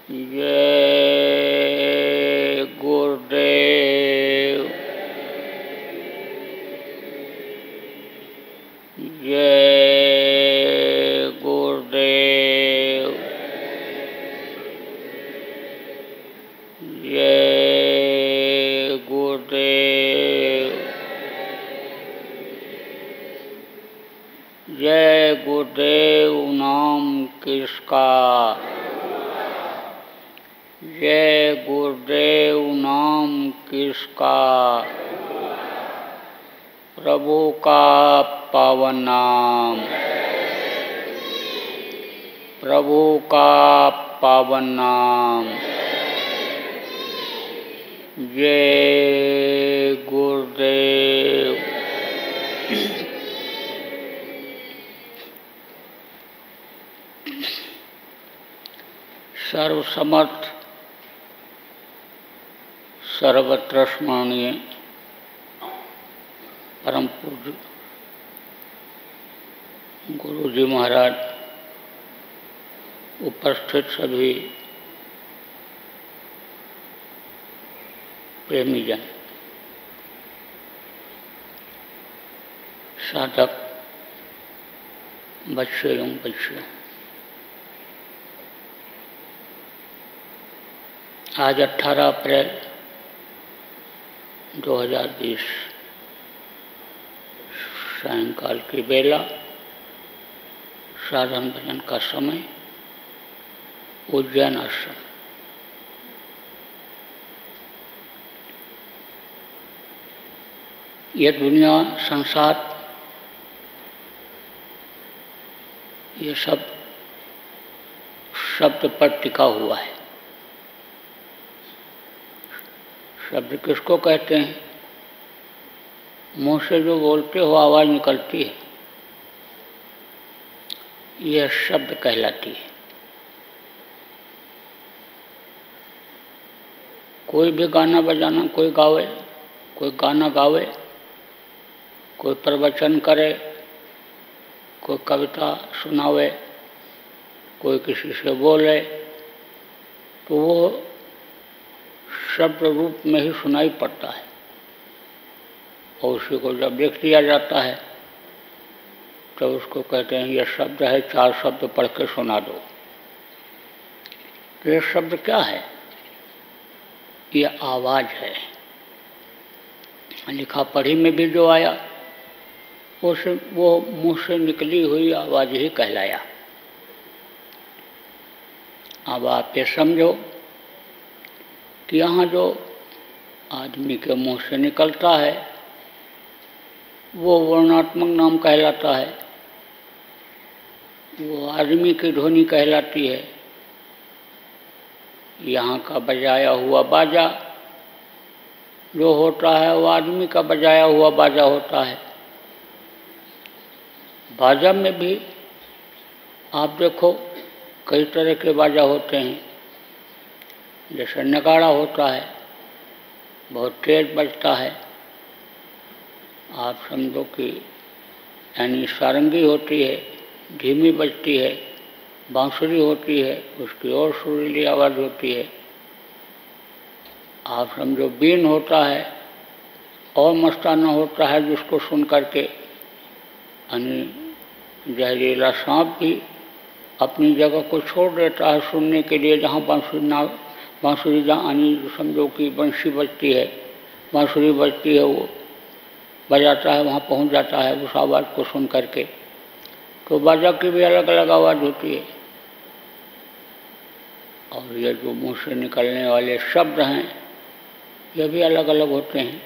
जय गुरुदेव। जय गुरुदेव। जय गुरुदेव। जय गुरुदेव नाम किसका। जय गुरुदेव नाम किसका। प्रभु का पावन नाम। प्रभु का पावन नाम। जय गुरुदेव। सर्वसमर्थ सर्वत्र स्मरणीय परम पूज्य गुरु जी महाराज, उपस्थित सभी प्रेमीजन, साधक बच्चे एवं बच्चियों, आज 18 अप्रैल 2020 सायंकाल की बेला, साधन भजन का समय, उज्जैन आश्रम। यह दुनिया, संसार, ये सब शब्द पर टिका हुआ है। शब्द किसको कहते हैं? मुंह से जो बोलते हो आवाज निकलती है, यह शब्द कहलाती है। कोई भी गाना बजाना, कोई गावे, कोई गाना गावे, कोई प्रवचन करे, कोई कविता सुनावे, कोई किसी से बोले, तो वो शब्द रूप में ही सुनाई पड़ता है। और उसी को जब लिख दिया जाता है तो उसको कहते हैं यह शब्द है, 4 शब्द पढ़ के सुना दो। तो यह शब्द क्या है? यह आवाज है। लिखा पढ़ी में भी जो आया वो मुंह से निकली हुई आवाज ही कहलाया। अब आप ये समझो कि यहाँ जो आदमी के मुंह से निकलता है वो वर्णात्मक नाम कहलाता है, वो आदमी की ध्वनि कहलाती है। यहाँ का बजाया हुआ बाजा जो होता है वो आदमी का बजाया हुआ बाजा होता है। बाजा में भी आप देखो कई तरह के बाजा होते हैं। जैसे नगाड़ा होता है, बहुत तेज बजता है। आप समझो कि यानी सारंगी होती है, धीमी बजती है। बांसुरी होती है, उसकी और सुरीली आवाज़ होती है। आप समझो बीन होता है, और मस्ताना होता है, जिसको सुन करके यानी जहरीला सांप भी अपनी जगह को छोड़ देता है सुनने के लिए। जहाँ बांसुरी जहाँ समझो कि बंसी बजती है, बांसुरी बजती है, वो बजाता है, वहाँ पहुँच जाता है उस आवाज़ को सुन करके। तो बाजा की भी अलग अलग आवाज़ होती है। और ये जो मुंह से निकलने वाले शब्द हैं ये भी अलग अलग होते हैं।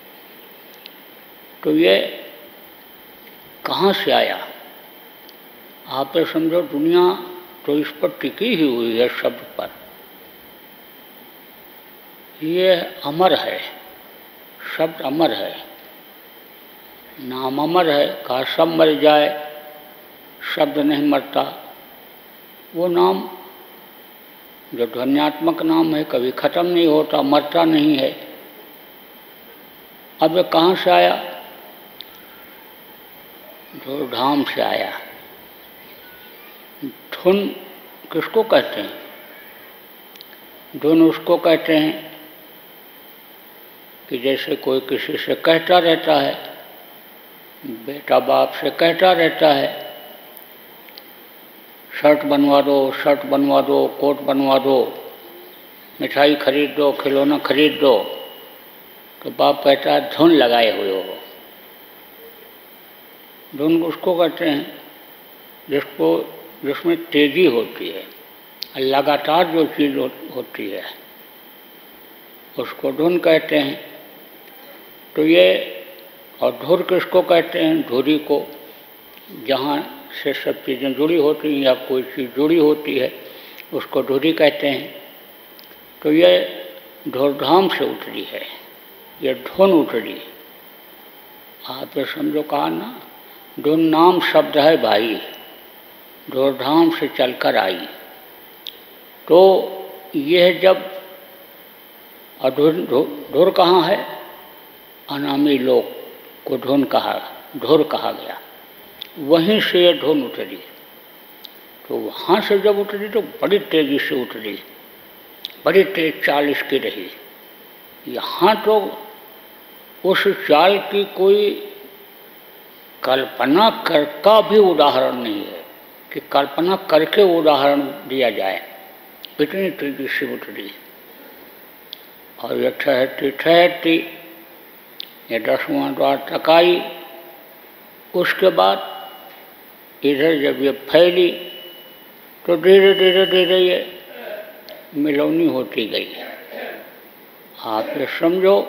तो ये कहाँ से आया? आप ये समझो दुनिया तो इस पर टिकी ही हुई है, शब्द पर। ये अमर है, शब्द अमर है, नाम अमर है। कहा सब मर जाए शब्द नहीं मरता। वो नाम जो ध्वन्यात्मक नाम है कभी खत्म नहीं होता, मरता नहीं है। अब ये कहाँ से आया? जो धाम से आया। धुन किसको कहते हैं? धुन उसको कहते हैं कि जैसे कोई किसी से कहता रहता है, बेटा बाप से कहता रहता है, शर्ट बनवा दो, शर्ट बनवा दो, कोट बनवा दो, मिठाई खरीद दो, खिलौना खरीद दो, तो बाप कहता है धुन लगाए हुए हो। धुन उसको कहते हैं जिसमें तेजी होती है, लगातार जो चीज़ होती है उसको धुन कहते हैं। तो ये और धुर किसको कहते हैं? धुरी को, जहाँ से सब चीज़ें जुड़ी होती हैं या कोई चीज़ जुड़ी होती है उसको धुरी कहते हैं। तो ये धुरधाम से उतरी है, ये धुन उतरी। आप ये समझो, कहा ना, धुन नाम शब्द है भाई, धुरधाम से चलकर आई। तो यह जब धुर कहाँ है? अनामी लोक को धुन धुर कहा गया, वहीं से ये धुन उतरी। तो वहाँ से जब उतरी तो बड़ी तेजी से उतरी, बड़ी तेज चाल इसकी रही। यहाँ तो उस चाल की कोई कल्पना का भी उदाहरण नहीं है कि कल्पना करके उदाहरण दिया जाए, इतनी तेजी से उतरी। और ये ठहरती ठहरती ये 10वां द्वार तक आई। उसके बाद इधर जब ये फैली तो धीरे धीरे धीरे ये मिलौनी होती गई। आप ये समझो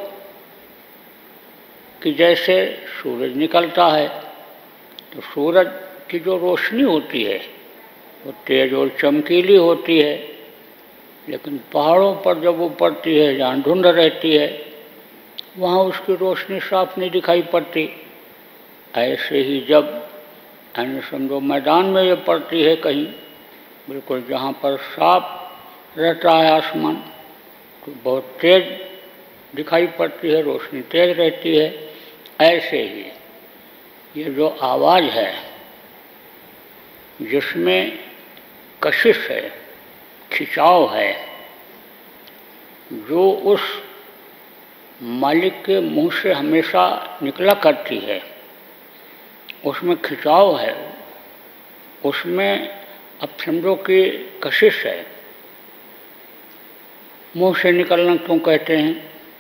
कि जैसे सूरज निकलता है तो सूरज की जो रोशनी होती है वो तेज और चमकीली होती है, लेकिन पहाड़ों पर जब वो पड़ती है, जहाँ धुंध रहती है, वहाँ उसकी रोशनी साफ नहीं दिखाई पड़ती। ऐसे ही जब समझो मैदान में ये पड़ती है कहीं, बिल्कुल जहाँ पर साफ रहता है आसमान, तो बहुत तेज दिखाई पड़ती है, रोशनी तेज रहती है। ऐसे ही ये जो आवाज़ है जिसमें कशिश है, खिंचाव है, जो उस मालिक के मुंह से हमेशा निकला करती है, उसमें खिंचाव है, उसमें अब समझो कि कशिश है। मुंह से निकलना क्यों कहते हैं?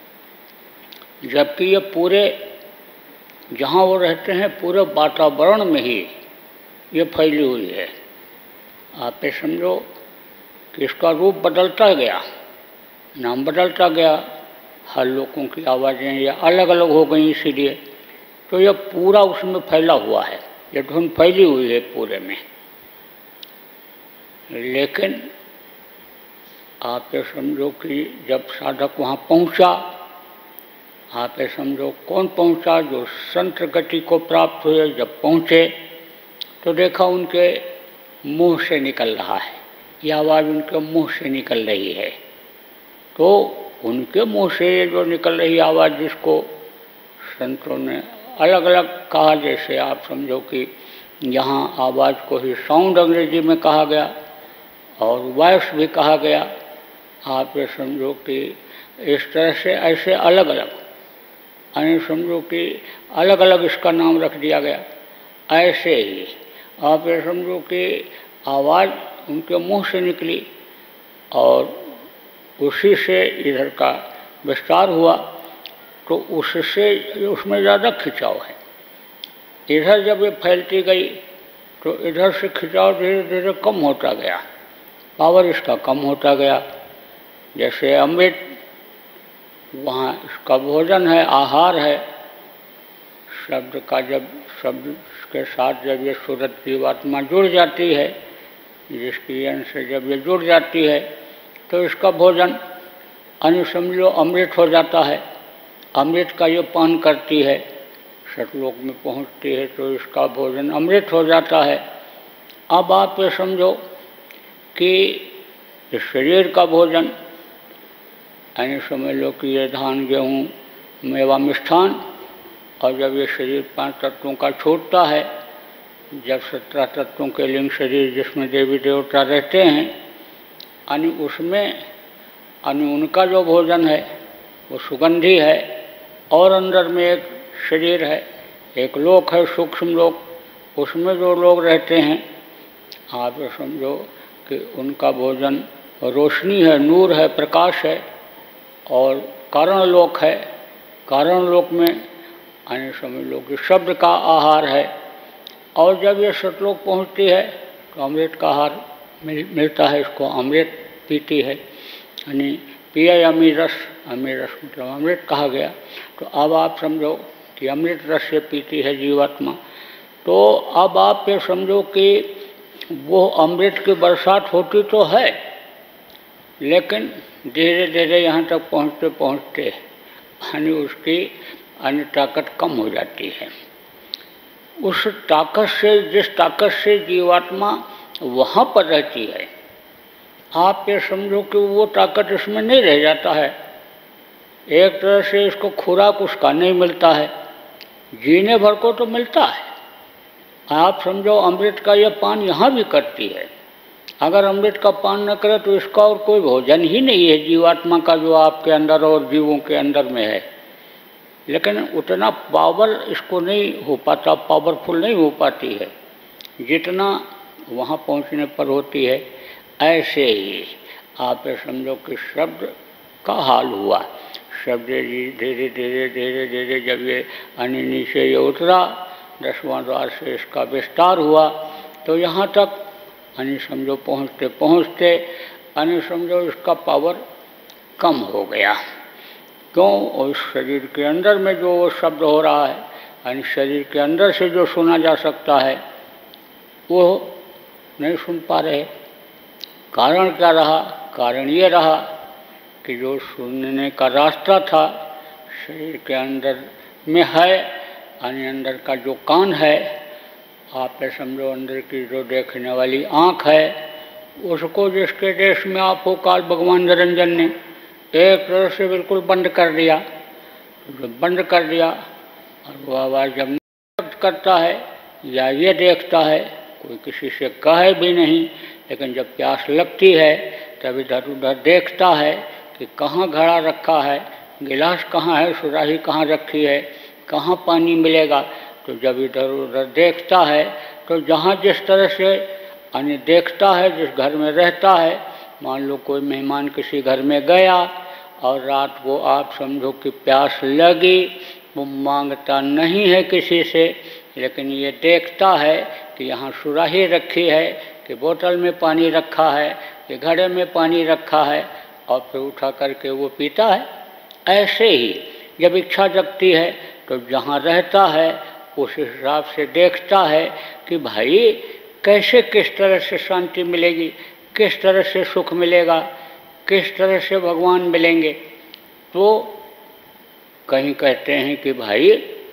जबकि ये पूरे जहाँ वो रहते हैं पूरे वातावरण में ही ये फैली हुई है। आप ये समझो कि इसका रूप बदलता गया, नाम बदलता गया, हर लोगों की आवाज़ें ये अलग अलग हो गई, इसीलिए तो ये पूरा उसमें फैला हुआ है, ये धुन फैली हुई है पूरे में। लेकिन आप ये समझो कि जब साधक वहाँ पहुँचा, आप ये समझो कौन पहुँचा? जो संत गति को प्राप्त हुए जब पहुँचे तो देखा उनके मुंह से निकल रहा है, ये आवाज़ उनके मुंह से निकल रही है। तो उनके मुंह से जो निकल रही आवाज़, जिसको संतों ने अलग अलग कहा, जैसे आप समझो कि यहाँ आवाज़ को ही साउंड अंग्रेजी में कहा गया और वॉइस भी कहा गया। आप ये समझो कि इस तरह से ऐसे अलग अलग समझो कि अलग अलग इसका नाम रख दिया गया। ऐसे ही आप ये समझो कि आवाज़ उनके मुंह से निकली और उसी से इधर का विस्तार हुआ, तो उससे उसमें ज़्यादा खिंचाव है। इधर जब ये फैलती गई तो इधर से खिंचाव धीरे धीरे कम होता गया, पावर इसका कम होता गया। जैसे अमृत, वहाँ इसका भोजन है, आहार है, शब्द का जब शब्द के साथ जब ये सूरत की आत्मा जुड़ जाती है, जिसकी अंश से जब ये जुड़ जाती है तो इसका भोजन समझो अमृत हो जाता है। अमृत का ये पान करती है, सतलोक में पहुँचती है, तो इसका भोजन अमृत हो जाता है। अब आप ये समझो कि इस शरीर का भोजन समझ लो कि ये धान, गेहूँ, मेवा, मिष्ठान, और जब ये शरीर 5 तत्वों का छूटता है, जब 17 तत्वों के लिंग शरीर जिसमें देवी देवता रहते हैं, उसमें यानी उनका जो भोजन है वो सुगंधी है, और अंदर में एक शरीर है, एक लोक है सूक्ष्म लोक, उसमें जो लोग रहते हैं आप समझो कि उनका भोजन रोशनी है, नूर है, प्रकाश है। और कारण लोक है, कारण लोक में यानी समझ लो कि शब्द का आहार है। और जब ये सतलोक पहुँचती है तो अमृत का आहार मिलता है, इसको अमृत पीती है, यानी पिया अमीर रस, अमीर रस मतलब अमृत कहा गया। तो अब आप समझो कि अमृत रस से पीती है जीवात्मा। तो अब आप ये समझो कि वो अमृत की बरसात होती तो है, लेकिन धीरे धीरे यहाँ तक पहुँचते पहुँचते यानी उसकी अन्य ताकत कम हो जाती है। उस ताकत से, जिस ताकत से जीवात्मा वहाँ पर रहती है, आप ये समझो कि वो ताकत इसमें नहीं रह जाता है। एक तरह से इसको खुराक उसका नहीं मिलता है, जीने भर को तो मिलता है। आप समझो अमृत का यह पान यहाँ भी करती है, अगर अमृत का पान न करे तो इसका और कोई भोजन ही नहीं है जीवात्मा का, जो आपके अंदर और जीवों के अंदर में है। लेकिन उतना पावर इसको नहीं हो पाता, पावरफुल नहीं हो पाती है जितना वहाँ पहुँचने पर होती है। ऐसे ही आप समझो कि शब्द का हाल हुआ। शब्द धीरे धीरे धीरे धीरे जब ये अन्य नीचे ये उतरा, 10वां द्वार से इसका विस्तार हुआ, तो यहाँ तक अन्य समझो पहुँचते पहुँचते अन्य समझो इसका पावर कम हो गया। क्यों? उस शरीर के अंदर में जो वो शब्द हो रहा है, यानी शरीर के अंदर से जो सुना जा सकता है वो नहीं सुन पा रहे। कारण क्या रहा? कारण ये रहा कि जो सुनने का रास्ता था शरीर के अंदर में है, यानी अंदर का जो कान है, आप समझो अंदर की जो देखने वाली आँख है, उसको जिसके देश में आप हो काल भगवान निरंजन ने एक तरह से बिल्कुल बंद कर दिया। जब बंद कर दिया और वो आवाज़ जब करता है या ये देखता है, कोई किसी से कहे भी नहीं, लेकिन जब प्यास लगती है तब इधर उधर देखता है कि कहाँ घड़ा रखा है, गिलास कहाँ है, सुराही कहाँ रखी है, कहाँ पानी मिलेगा। तो जब इधर उधर देखता है तो जहाँ जिस तरह से यानी देखता है, जिस घर में रहता है, मान लो कोई मेहमान किसी घर में गया और रात को आप समझो कि प्यास लगी, वो मांगता नहीं है किसी से, लेकिन ये देखता है कि यहाँ सुराही रखी है, कि बोतल में पानी रखा है, कि घड़े में पानी रखा है, और फिर उठा करके वो पीता है। ऐसे ही जब इच्छा जगती है तो जहाँ रहता है उस हिसाब से देखता है कि भाई कैसे, किस तरह से शांति मिलेगी, किस तरह से सुख मिलेगा, किस तरह से भगवान मिलेंगे। तो कहीं कहते हैं कि भाई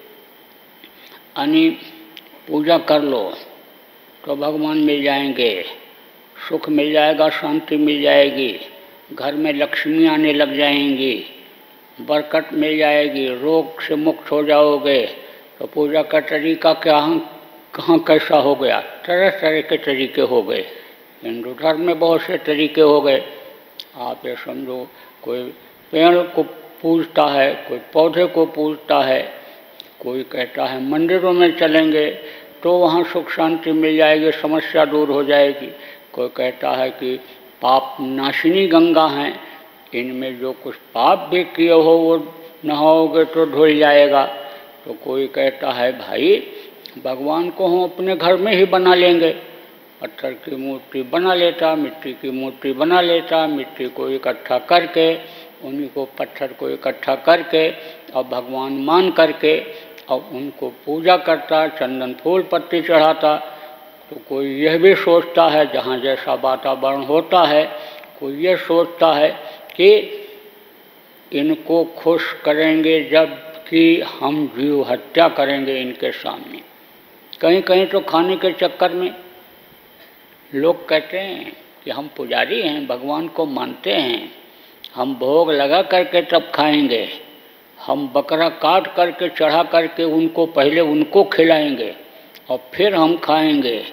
यानी पूजा कर लो तो भगवान मिल जाएंगे, सुख मिल जाएगा, शांति मिल जाएगी, घर में लक्ष्मी आने लग जाएंगी, बरकत मिल जाएगी, रोग से मुक्त हो जाओगे। तो पूजा का तरीका क्या, कहाँ कैसा हो गया? तरह तरह के तरीके हो गए। हिंदू धर्म में बहुत से तरीके हो गए। आप ये समझो कोई पेड़ को पूजता है, कोई पौधे को पूजता है, कोई कहता है मंदिरों में चलेंगे तो वहाँ सुख शांति मिल जाएगी, समस्या दूर हो जाएगी। कोई कहता है कि पाप नाशिनी गंगा हैं, इनमें जो कुछ पाप भी किए हो वो नहाओगे तो धुल जाएगा। तो कोई कहता है भाई भगवान को हम अपने घर में ही बना लेंगे, पत्थर की मूर्ति बना लेता, मिट्टी की मूर्ति बना लेता, मिट्टी को इकट्ठा करके, उन्हीं को पत्थर को इकट्ठा करके और भगवान मान करके और उनको पूजा करता, चंदन फूल पत्ती चढ़ाता। तो कोई यह भी सोचता है, जहाँ जैसा वातावरण होता है, कोई ये सोचता है कि इनको खुश करेंगे जबकि हम जीव हत्या करेंगे इनके सामने। कहीं कहीं तो खाने के चक्कर में लोग कहते हैं कि हम पुजारी हैं, भगवान को मानते हैं, हम भोग लगा करके तब खाएंगे, हम बकरा काट करके चढ़ा करके उनको पहले उनको खिलाएंगे और फिर हम खाएंगे।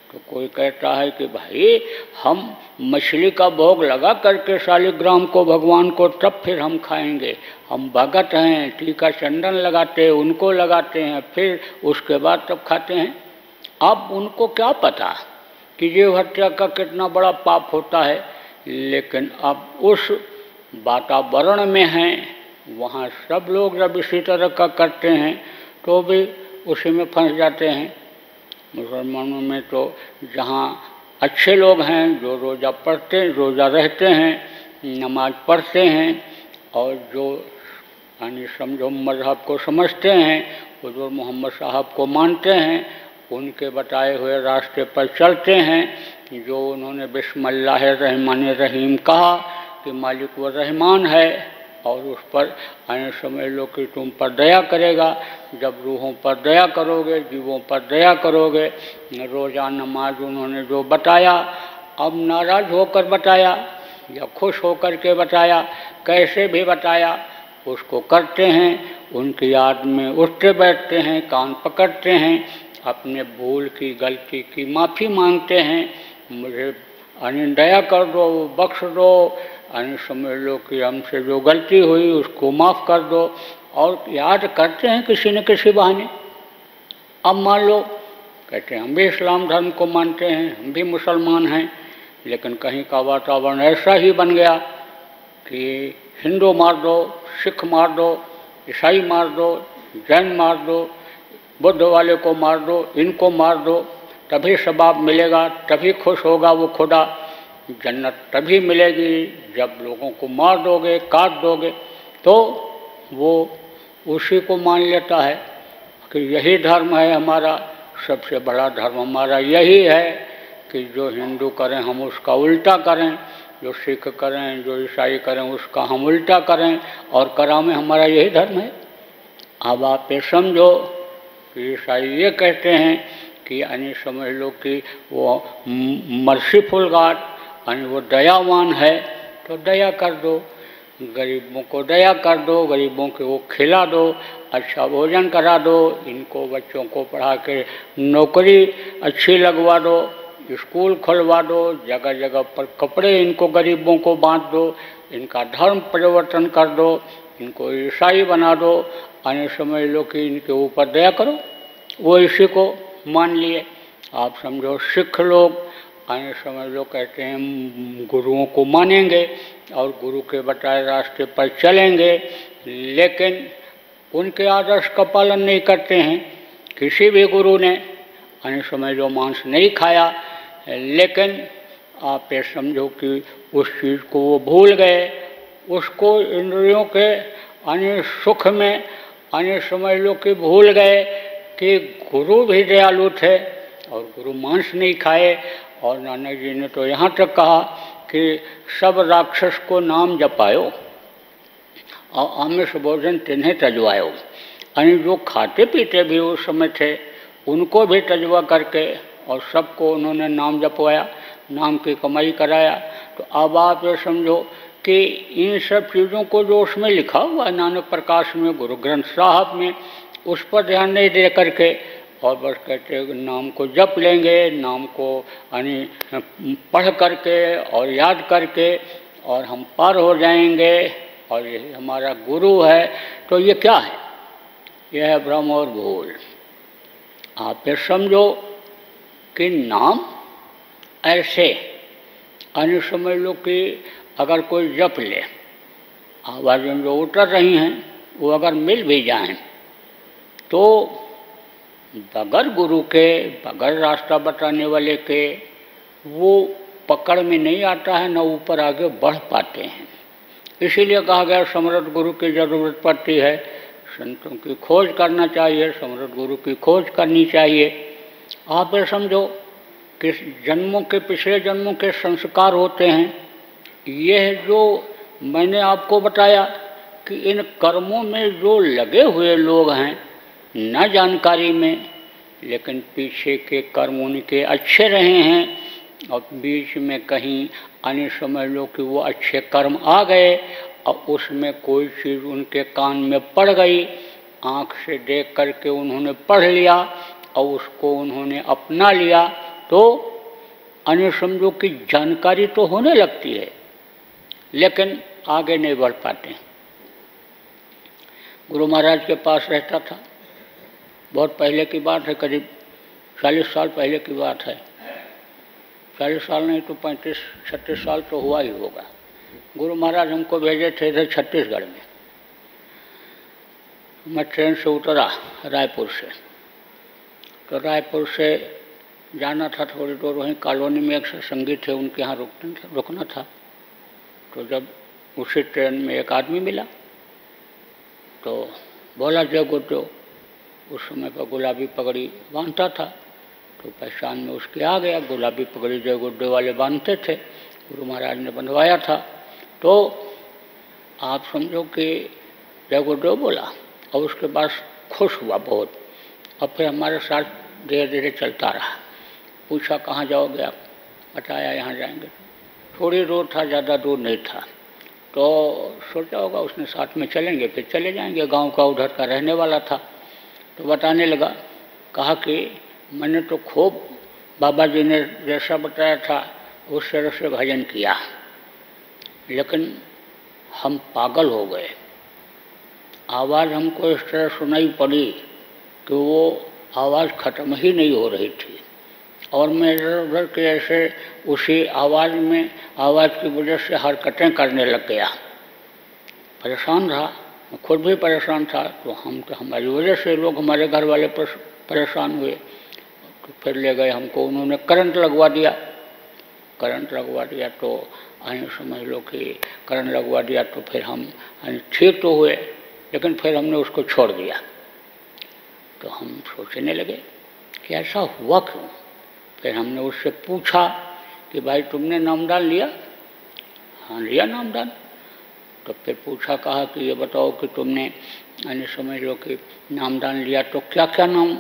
तो कोई कहता है कि भाई हम मछली का भोग लगा करके शालिग्राम को भगवान को तब फिर हम खाएंगे, हम भगत हैं, टीका चंदन लगाते हैं, उनको लगाते हैं, फिर उसके बाद तब खाते हैं। अब उनको क्या पता कि जीव हत्या का कितना बड़ा पाप होता है, लेकिन अब उस वातावरण में हैं, वहाँ सब लोग जब इसी तरह का करते हैं तो भी उसी में फंस जाते हैं। मुसलमानों में तो जहाँ अच्छे लोग हैं, जो रोज़ा पढ़ते, रोज़ा रहते हैं, नमाज पढ़ते हैं, और जो यानी समझो मज़हब को समझते हैं, हुज़ूर मोहम्मद साहब को मानते हैं, उनके बताए हुए रास्ते पर चलते हैं, जो उन्होंने बिस्मिल्लाहिर्रहमानिर्रहीम कहा कि मालिक व रहमान है, और उस पर आने समझ लो कि तुम पर दया करेगा। जब रूहों पर दया करोगे, जीवों पर दया करोगे। रोज़ा नमाज उन्होंने जो बताया, अब नाराज़ होकर बताया या खुश होकर के बताया, कैसे भी बताया, उसको करते हैं, उनकी याद में उठते बैठते हैं, कान पकड़ते हैं, अपने भूल की गलती की माफ़ी मांगते हैं, मुझे दया कर दो, बख्श दो, समझ लो कि हमसे जो गलती हुई उसको माफ़ कर दो, और याद करते हैं किसी न किसी बहाने। अब मान लो कहते हैं हम भी इस्लाम धर्म को मानते हैं, हम भी मुसलमान हैं, लेकिन कहीं का वातावरण ऐसा ही बन गया कि हिंदू मार दो, सिख मार दो, ईसाई मार दो, जैन मार दो, बुद्ध वाले को मार दो, इनको मार दो, तभी सवाब मिलेगा, तभी खुश होगा वो खुदा, जन्नत तभी मिलेगी जब लोगों को मार दोगे, काट दोगे। तो वो उसी को मान लेता है कि यही धर्म है हमारा, सबसे बड़ा धर्म हमारा यही है कि जो हिंदू करें हम उसका उल्टा करें, जो सिख करें, जो ईसाई करें उसका हम उल्टा करें, और करामें हमारा यही धर्म है। अब आप ये समझो कि ईसाई ये कहते हैं कि यानी समझ लो कि वो मर्सीफुल गॉड, यानी वो दयावान है, तो दया कर दो, गरीबों को दया कर दो, गरीबों को वो खिला दो, अच्छा भोजन करा दो, इनको बच्चों को पढ़ा के नौकरी अच्छी लगवा दो, स्कूल खुलवा दो, जगह जगह पर कपड़े इनको गरीबों को बांट दो, इनका धर्म परिवर्तन कर दो, इनको ईसाई बना दो, यानी समझ लो कि इनके ऊपर दया करो। वो इसी को मान लिए। आप समझो सिख लोग आने समझ लो कहते हैं गुरुओं को मानेंगे और गुरु के बताए रास्ते पर चलेंगे, लेकिन उनके आदर्श का पालन नहीं करते हैं। किसी भी गुरु ने आने समझ लो मांस नहीं खाया, लेकिन आप ये समझो कि उस चीज़ को वो भूल गए, उसको इंद्रियों के आने सुख में आने समझ लो कि भूल गए कि गुरु भी दयालु थे और गुरु मांस नहीं खाए। और नानक जी ने तो यहाँ तक कहा कि सब राक्षस को नाम जपायो और आमिष भोजन तिन्हें तजवायो, यानी जो खाते पीते भी उस समय थे उनको भी तजवा करके और सबको उन्होंने नाम जपवाया, नाम की कमाई कराया। तो अब आप ये समझो कि इन सब चीज़ों को जो उसमें लिखा हुआ है नानक प्रकाश में, गुरु ग्रंथ साहब में, उस पर ध्यान नहीं दे करके और बस कहते नाम को जप लेंगे, नाम को यानी पढ़ करके और याद करके और हम पार हो जाएंगे और यही हमारा गुरु है। तो ये क्या है? यह है भ्रम और भूल। आप ये समझो कि नाम ऐसे यानी समझ लो कि अगर कोई जप ले, आवाज़ें जो उतर रही हैं वो अगर मिल भी जाएं तो बगैर गुरु के, बगैर रास्ता बताने वाले के वो पकड़ में नहीं आता है, न ऊपर आगे बढ़ पाते हैं। इसीलिए कहा गया समर्थ गुरु की ज़रूरत पड़ती है, संतों की खोज करना चाहिए, समर्थ गुरु की खोज करनी चाहिए। आप ये समझो कि जन्मों के, पिछले जन्मों के संस्कार होते हैं। यह जो मैंने आपको बताया कि इन कर्मों में जो लगे हुए लोग हैं न जानकारी में, लेकिन पीछे के कर्म उनके अच्छे रहे हैं और बीच में कहीं आने समझ लो कि वो अच्छे कर्म आ गए और उसमें कोई चीज़ उनके कान में पड़ गई, आँख से देख करके उन्होंने पढ़ लिया और उसको उन्होंने अपना लिया, तो अन्य समझो कि जानकारी तो होने लगती है, लेकिन आगे नहीं बढ़ पाते। गुरु महाराज के पास रहता था, बहुत पहले की बात है, करीब 40 साल पहले की बात है। 40 साल नहीं तो 35-36 साल तो हुआ ही होगा। गुरु महाराज हमको भेजे थे इधर छत्तीसगढ़ में। मैं ट्रेन से उतरा रायपुर से, तो रायपुर से जाना था थोड़ी दूर, वहीं कॉलोनी में एक सत्संगी थे, उनके यहाँ रुकना था। तो जब उसी ट्रेन में एक आदमी मिला तो बोला जय गुरुदेव। उस समय पर गुलाबी पगड़ी बांधता था, तो पहचान में उसके आ गया। गुलाबी पगड़ी जय गुरुदेव वाले बांधते थे, गुरु महाराज ने बंधवाया था। तो आप समझो कि जय गुरुदेव बोला और उसके बाद खुश हुआ बहुत, और फिर हमारे साथ धीरे धीरे चलता रहा। पूछा कहाँ जाओगे आप? बताया यहाँ जाएंगे। थोड़ी दूर था, ज़्यादा दूर नहीं था। तो सोचा होगा उसने साथ में चलेंगे, फिर चले जाएंगे। गांव का उधर का रहने वाला था। तो बताने लगा, कहा कि मैंने तो खूब बाबा जी ने जैसा बताया था उस तरह से भजन किया, लेकिन हम पागल हो गए। आवाज़ हमको इस तरह सुनाई पड़ी कि वो आवाज़ ख़त्म ही नहीं हो रही थी, और मैं इधर उधर के ऐसे उसी आवाज़ में, आवाज़ की वजह से हरकतें करने लग गया। परेशान रहा, मैं खुद भी परेशान था। तो हमारी वजह से लोग, हमारे घर वाले परेशान हुए। तो फिर ले गए हमको, उन्होंने करंट लगवा दिया। करंट लगवा दिया तो समझ लो कि करंट लगवा दिया, तो फिर हम ठीक तो हुए, लेकिन फिर हमने उसको छोड़ दिया। तो हम सोचने लगे कि ऐसा हुआ क्यों। फिर हमने उससे पूछा कि भाई तुमने नामदान लिया? हाँ लिया नामदान। तो फिर पूछा, कहा कि ये बताओ कि तुमने समझ लो कि नामदान लिया तो क्या क्या नाम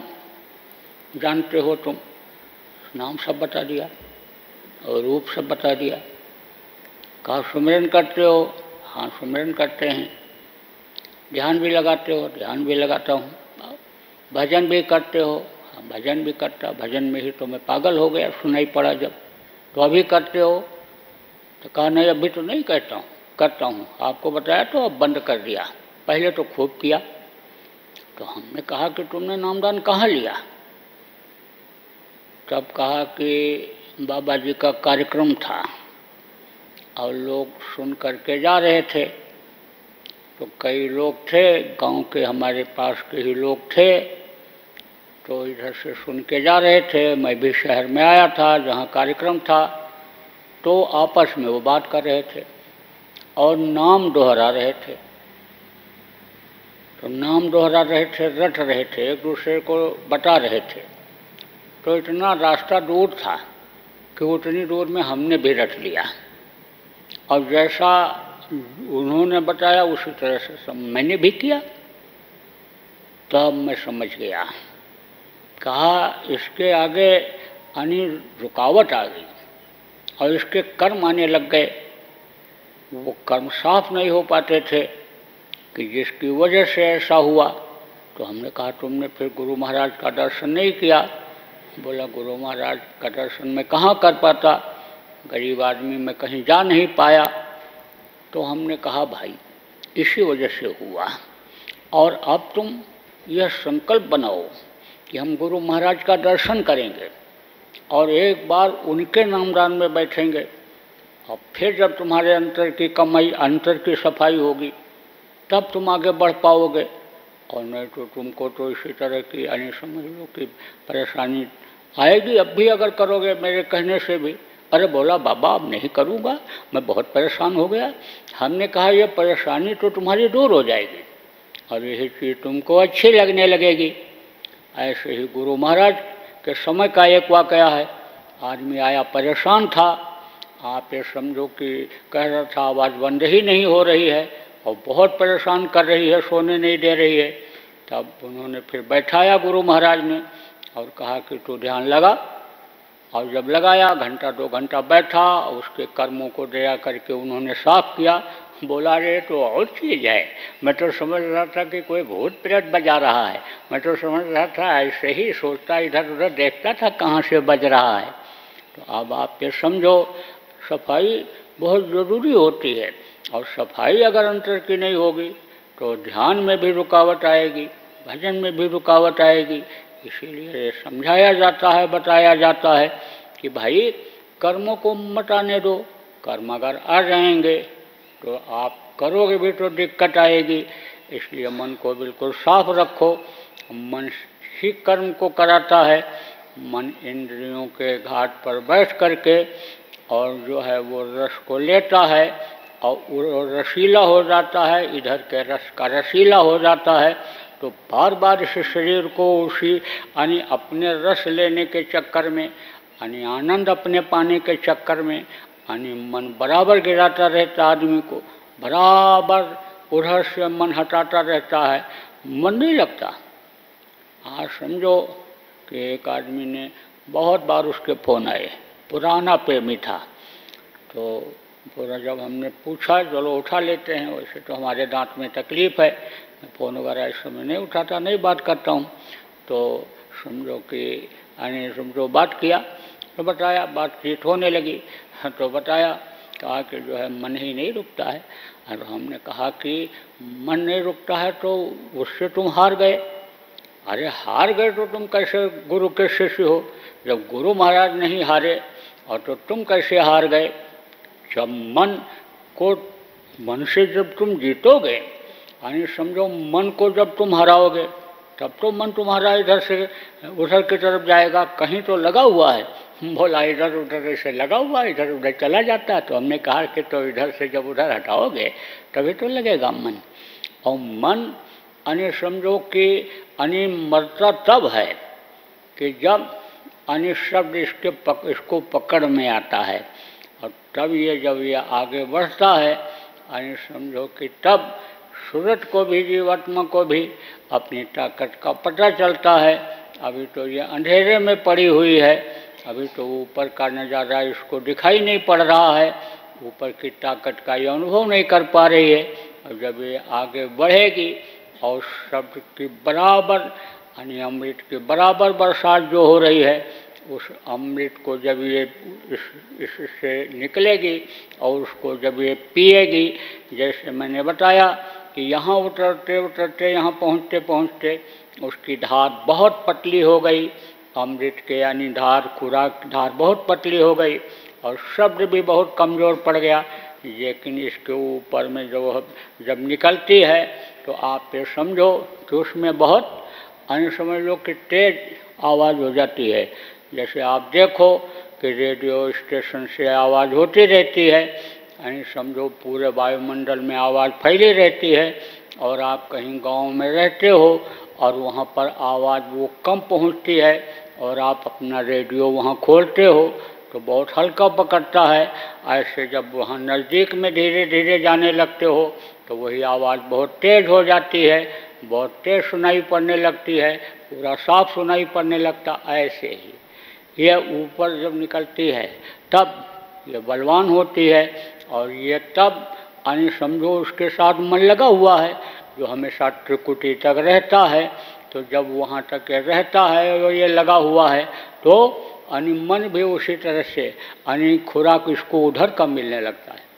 जानते हो तुम? नाम सब बता दिया और रूप सब बता दिया। कहा सुमिरन करते हो? हाँ सुमिरन करते हैं। ध्यान भी लगाते हो? ध्यान भी लगाता हूँ। भजन भी करते हो? हाँ भजन भी करता। भजन में ही तो मैं पागल हो गया, सुनाई पड़ा जब। तो अभी करते हो? तो कहा नहीं अभी तो नहीं करता हूँ। आपको बताया तो अब बंद कर दिया, पहले तो खूब किया। तो हमने कहा कि तुमने नामदान कहाँ लिया? तब कहा कि बाबा जी का कार्यक्रम था और लोग सुन करके जा रहे थे। तो कई लोग थे, गांव के हमारे पास के ही लोग थे, तो इधर से सुन के जा रहे थे। मैं भी शहर में आया था जहाँ कार्यक्रम था। तो आपस में वो बात कर रहे थे और नाम दोहरा रहे थे। तो नाम दोहरा रहे थे, रट रहे थे, एक दूसरे को बता रहे थे। तो इतना रास्ता दूर था कि उतनी दूर में हमने भी रट लिया, और जैसा उन्होंने बताया उसी तरह से मैंने भी किया। तब मैं समझ गया। कहा इसके आगे रुकावट आ गई और इसके कर्म आने लग गए। वो कर्म साफ नहीं हो पाते थे कि जिसकी वजह से ऐसा हुआ। तो हमने कहा तुमने फिर गुरु महाराज का दर्शन नहीं किया? बोला गुरु महाराज का दर्शन मैं कहाँ कर पाता, गरीब आदमी मैं कहीं जा नहीं पाया। तो हमने कहा भाई इसी वजह से हुआ, और अब तुम यह संकल्प बनाओ कि हम गुरु महाराज का दर्शन करेंगे और एक बार उनके नामदान में बैठेंगे, और फिर जब तुम्हारे अंतर की कमाई, अंतर की सफाई होगी तब तुम आगे बढ़ पाओगे। और नहीं तो तुमको तो इसी तरह की समझ लो कि परेशानी आएगी। अब भी अगर करोगे मेरे कहने से भी। अरे बोला बाबा अब नहीं करूँगा, मैं बहुत परेशान हो गया। हमने कहा ये परेशानी तो तुम्हारी दूर हो जाएगी और यही चीज़ तुमको अच्छी लगने लगेगी। ऐसे ही गुरु महाराज के समय का एक वाकया है। आदमी आया परेशान था, आप ये समझो कि कह रहा था आवाज़ बंद ही नहीं हो रही है और बहुत परेशान कर रही है, सोने नहीं दे रही है। तब उन्होंने फिर बैठाया गुरु महाराज ने और कहा कि तू ध्यान लगा। और जब लगाया, घंटा 2 घंटा बैठा, उसके कर्मों को दया करके उन्होंने साफ किया। बोला रे तो और चीज़ है, मैं तो समझ रहा था कि कोई भूत प्रेत बजा रहा है। मैं तो समझ रहा था ऐसे ही सोचता, इधर उधर देखता था कहाँ से बज रहा है। तो अब आप ये समझो सफाई बहुत ज़रूरी होती है, और सफाई अगर अंतर की नहीं होगी तो ध्यान में भी रुकावट आएगी, भजन में भी रुकावट आएगी। इसीलिए समझाया जाता है, बताया जाता है कि भाई कर्मों को मत आने दो। कर्म अगर आ जाएंगे तो आप करोगे भी तो दिक्कत आएगी। इसलिए मन को बिल्कुल साफ रखो। मन ही कर्म को कराता है। मन इंद्रियों के घाट पर बैठ करके और जो है वो रस को लेता है और वो रसीला हो जाता है, इधर के रस का रसीला हो जाता है। तो बार बार इस शरीर को उसी यानी अपने रस लेने के चक्कर में, यानी आनंद अपने पाने के चक्कर में, यानी मन बराबर गिराता रहता आदमी को, बराबर उधर से मन हटाता रहता है, मन नहीं लगता। आज समझो कि एक आदमी ने बहुत बार उसके फ़ोन आए, पुराना प्रेमी था। तो पूरा जब हमने पूछा चलो उठा लेते हैं, वैसे तो हमारे दांत में तकलीफ़ है, मैं फ़ोन वगैरह इस समय नहीं उठाता, नहीं बात करता हूँ। तो समझो कि यानी समझो बात किया तो बताया, बातचीत होने लगी तो बताया, कहा कि जो है मन ही नहीं रुकता है। और हमने कहा कि मन नहीं रुकता है तो उससे तुम हार गए। अरे हार गए तो तुम कैसे गुरु के शिष्य हो? जब गुरु महाराज नहीं हारे और तो तुम कैसे हार गए? जब मन से जब तुम जीतोगे, यानी समझो मन को जब तुम हराओगे तब तो मन तुम्हारा इधर से उधर की तरफ जाएगा। कहीं तो लगा हुआ है, बोला इधर उधर से लगा हुआ है, इधर उधर चला जाता है। तो हमने कहा कि तो इधर से जब उधर हटाओगे तभी तो लगेगा मन। और मन यानी समझो कि यानी मरता तब है कि जब यानी शब्द इसको पकड़ में आता है, और तब ये जब ये आगे बढ़ता है यानी समझो कि तब सूरत को भी जीवात्मा को भी अपनी ताकत का पता चलता है। अभी तो ये अंधेरे में पड़ी हुई है, अभी तो ऊपर का नज़ारा इसको दिखाई नहीं पड़ रहा है, ऊपर की ताकत का ये अनुभव नहीं कर पा रही है। और जब ये आगे बढ़ेगी और शब्द की बराबर यानी अमृत की बराबर बरसात जो हो रही है, उस अमृत को जब ये इससे निकलेगी और उसको जब ये पिएगी, जैसे मैंने बताया कि यहाँ उतरते उतरते यहाँ पहुँचते पहुँचते उसकी धार बहुत पतली हो गई, अमृत के यानी धार खुराक धार बहुत पतली हो गई और शब्द भी बहुत कमज़ोर पड़ गया। लेकिन इसके ऊपर में जब निकलती है तो आप ये समझो कि उसमें बहुत यानी समझ लो कि तेज आवाज़ हो जाती है। जैसे आप देखो कि रेडियो स्टेशन से आवाज़ होती रहती है, यानी समझो पूरे वायुमंडल में आवाज़ फैली रहती है, और आप कहीं गांव में रहते हो और वहाँ पर आवाज़ वो कम पहुँचती है और आप अपना रेडियो वहाँ खोलते हो तो बहुत हल्का पकड़ता है। ऐसे जब वहाँ नज़दीक में धीरे धीरे जाने लगते हो तो वही आवाज़ बहुत तेज़ हो जाती है, बहुत तेज़ सुनाई पड़ने लगती है, पूरा साफ सुनाई पड़ने लगता। ऐसे ही ये ऊपर जब निकलती है तब ये बलवान होती है, और ये तब यानी समझो उसके साथ मन लगा हुआ है जो हमेशा त्रिकुटी तक रहता है। तो जब वहाँ तक ये रहता है और ये लगा हुआ है तो यानी मन भी उसी तरह से यानी खुराक इसको उधर का मिलने लगता है।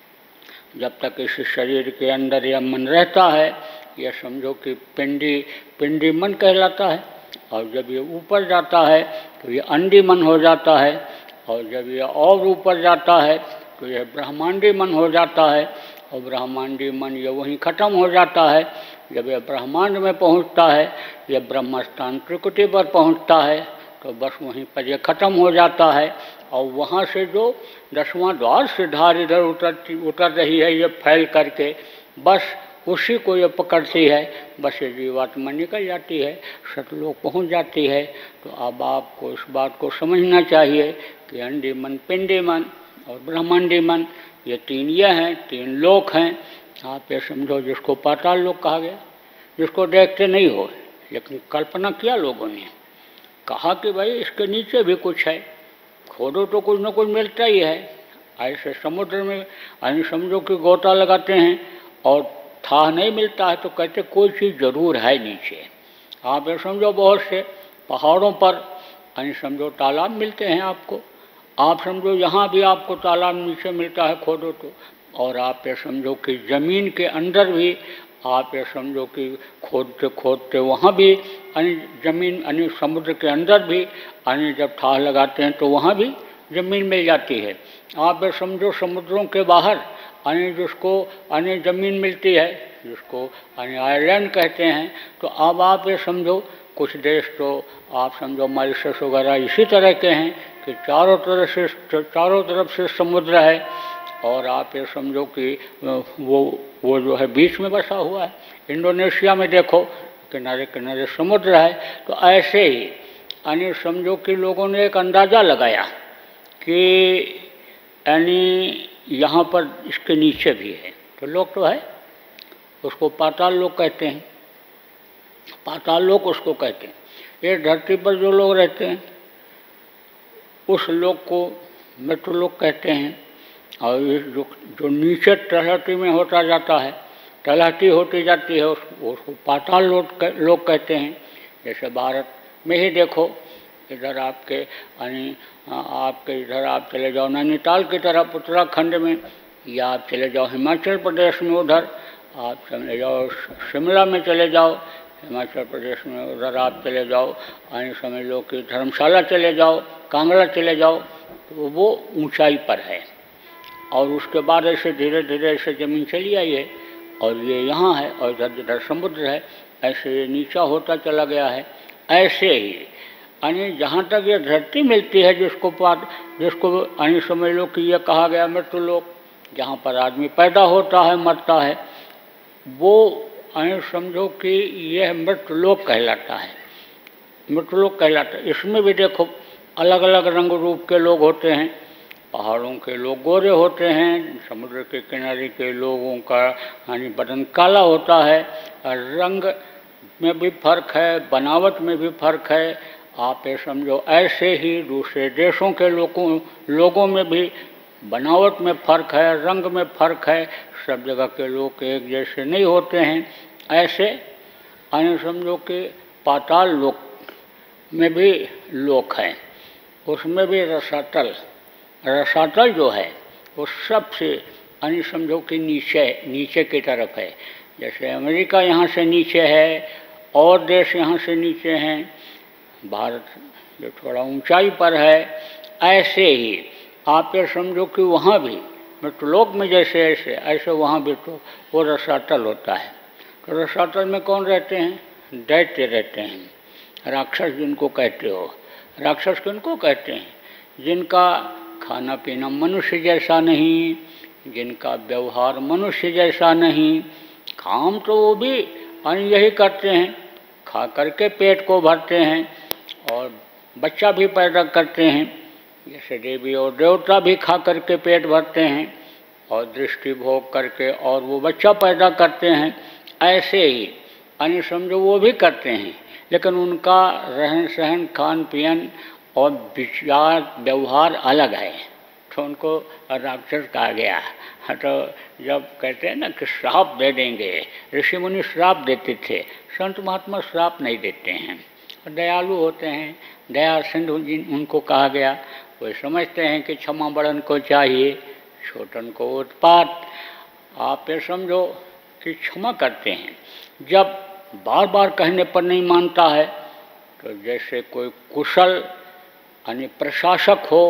जब तक इस शरीर के अंदर यह मन रहता है, यह समझो कि पिंडी मन कहलाता है, और जब ये ऊपर जाता है तो ये अंडी मन हो जाता है, और जब ये और ऊपर जाता है तो यह ब्रह्मांडी मन हो जाता है, और ब्रह्मांडी मन ये वहीं ख़त्म हो जाता है। जब यह ब्रह्मांड में पहुंचता है, यह ब्रह्मस्थान त्रिकुटी पर पहुंचता है तो बस वहीं पर यह ख़त्म हो जाता है। और वहाँ से जो 10वां द्वार से धार इधर उतर रही है ये फैल करके, बस उसी को ये पकड़ती है, बस ये जीवात्मा निकल जाती है, सतलोक पहुँच जाती है। तो अब आपको इस बात को समझना चाहिए कि अंडी मन, पिंडी मन और ब्रह्मांडी मन ये तीन ये हैं, तीन लोक हैं। आप ये समझो जिसको पाताल लोक कहा गया, जिसको देखते नहीं हो लेकिन कल्पना किया लोगों ने, कहा कि भाई इसके नीचे भी कुछ है, खोदो तो कुछ न कुछ मिलता ही है। ऐसे समुद्र में यानी समझो कि गोता लगाते हैं और था नहीं मिलता है तो कहते कोई चीज़ ज़रूर है नीचे। आप ये समझो बहुत से पहाड़ों पर यानी समझो तालाब मिलते हैं आपको, आप समझो यहाँ भी आपको तालाब नीचे मिलता है खोदो तो, और आप ये समझो कि ज़मीन के अंदर भी आप ये समझो कि खोदते खोदते वहाँ भी यानी ज़मीन यानी समुद्र के अंदर भी यानी जब ठाह लगाते हैं तो वहाँ भी ज़मीन मिल जाती है। आप ये समझो समुद्रों के बाहर यानी जिसको यानी ज़मीन मिलती है, जिसको यानी आयरलैंड कहते हैं, तो अब आप ये समझो कुछ देश तो आप समझो मॉरिशस वगैरह इसी तरह के हैं कि चारों तरफ से समुद्र है, और आप ये समझो कि वो जो है बीच में बसा हुआ है। इंडोनेशिया में देखो किनारे किनारे समुद्र है। तो ऐसे ही यानी समझो कि लोगों ने एक अंदाज़ा लगाया कि यानी यहाँ पर इसके नीचे भी है, तो लोग तो है, उसको पाताल लोक कहते हैं, पाताल लोक उसको कहते हैं। ये धरती पर जो लोग रहते हैं उस लोक को मृत्यु लोक कहते हैं। और ये जो नीचे तलहटी में होता जाता है, तलहटी होती जाती है, उसको पाताल लोक कहते हैं। जैसे भारत में ही देखो, इधर आपके यानी आपके इधर आप चले जाओ नैनीताल की तरफ उत्तराखंड में, या आप चले जाओ हिमाचल प्रदेश में, उधर आप चले जाओ शिमला में चले जाओ हिमाचल प्रदेश में, उधर आप चले जाओ यानी समझ लो कि धर्मशाला चले जाओ, कांगड़ा चले जाओ, तो वो ऊंचाई पर है। और उसके बाद ऐसे धीरे धीरे ऐसे ज़मीन चली आई है, और ये यहाँ है, और इधर जिधर समुद्र है ऐसे ये नीचा होता चला गया है। ऐसे ही यानी जहाँ तक ये धरती मिलती है, जिसको यानी समझ लो कि ये कहा गया मृत्यु लोक, जहाँ पर आदमी पैदा होता है मरता है, वो यानी समझो कि यह मृत्यु लोक कहलाता है, मृत्यु लोक कहलाता है। इसमें भी देखो अलग अलग रंग रूप के लोग होते हैं। पहाड़ों के लोग गोरे होते हैं, समुद्र के किनारे के लोगों का यानी बदन काला होता है। रंग में भी फर्क है, बनावट में भी फर्क है। आप ये समझो ऐसे ही दूसरे देशों के लोगों में भी बनावट में फ़र्क है, रंग में फ़र्क है। सब जगह के लोग एक जैसे नहीं होते हैं। ऐसे यानी समझो कि पाताल लोक में भी लोक हैं, उसमें भी रसातल जो है वो सबसे यानी समझो कि नीचे की तरफ है। जैसे अमेरिका यहाँ से नीचे है, और देश यहाँ से नीचे हैं, भारत जो थोड़ा ऊंचाई पर है। ऐसे ही आप ये समझो कि वहाँ भी मृत्युलोक में जैसे ऐसे वहाँ भी तो वो रसातल होता है। तो रसातल में कौन रहते हैं? दैत्य रहते हैं, राक्षस जिनको कहते हो। राक्षस किनको कहते हैं? जिनका खाना पीना मनुष्य जैसा नहीं, जिनका व्यवहार मनुष्य जैसा नहीं। काम तो वो भी यही करते हैं, खा करके पेट को भरते हैं और बच्चा भी पैदा करते हैं। जैसे देवी और देवता भी खा करके पेट भरते हैं और दृष्टि भोग करके और वो बच्चा पैदा करते हैं। ऐसे ही यानी समझो वो भी करते हैं, लेकिन उनका रहन सहन खान पीन और विचार व्यवहार अलग है, तो उनको राक्षस कहा गया। तो जब कहते हैं ना कि श्राप दे देंगे, ऋषि मुनि श्राप देते थे, संत महात्मा श्राप नहीं देते हैं, दयालु होते हैं। दया सिंधु जी उनको कहा गया। वो समझते हैं कि क्षमा बड़न को चाहिए, छोटन को उत्पात। आप ये समझो कि क्षमा करते हैं। जब बार बार कहने पर नहीं मानता है, तो जैसे कोई कुशल यानी प्रशासक हो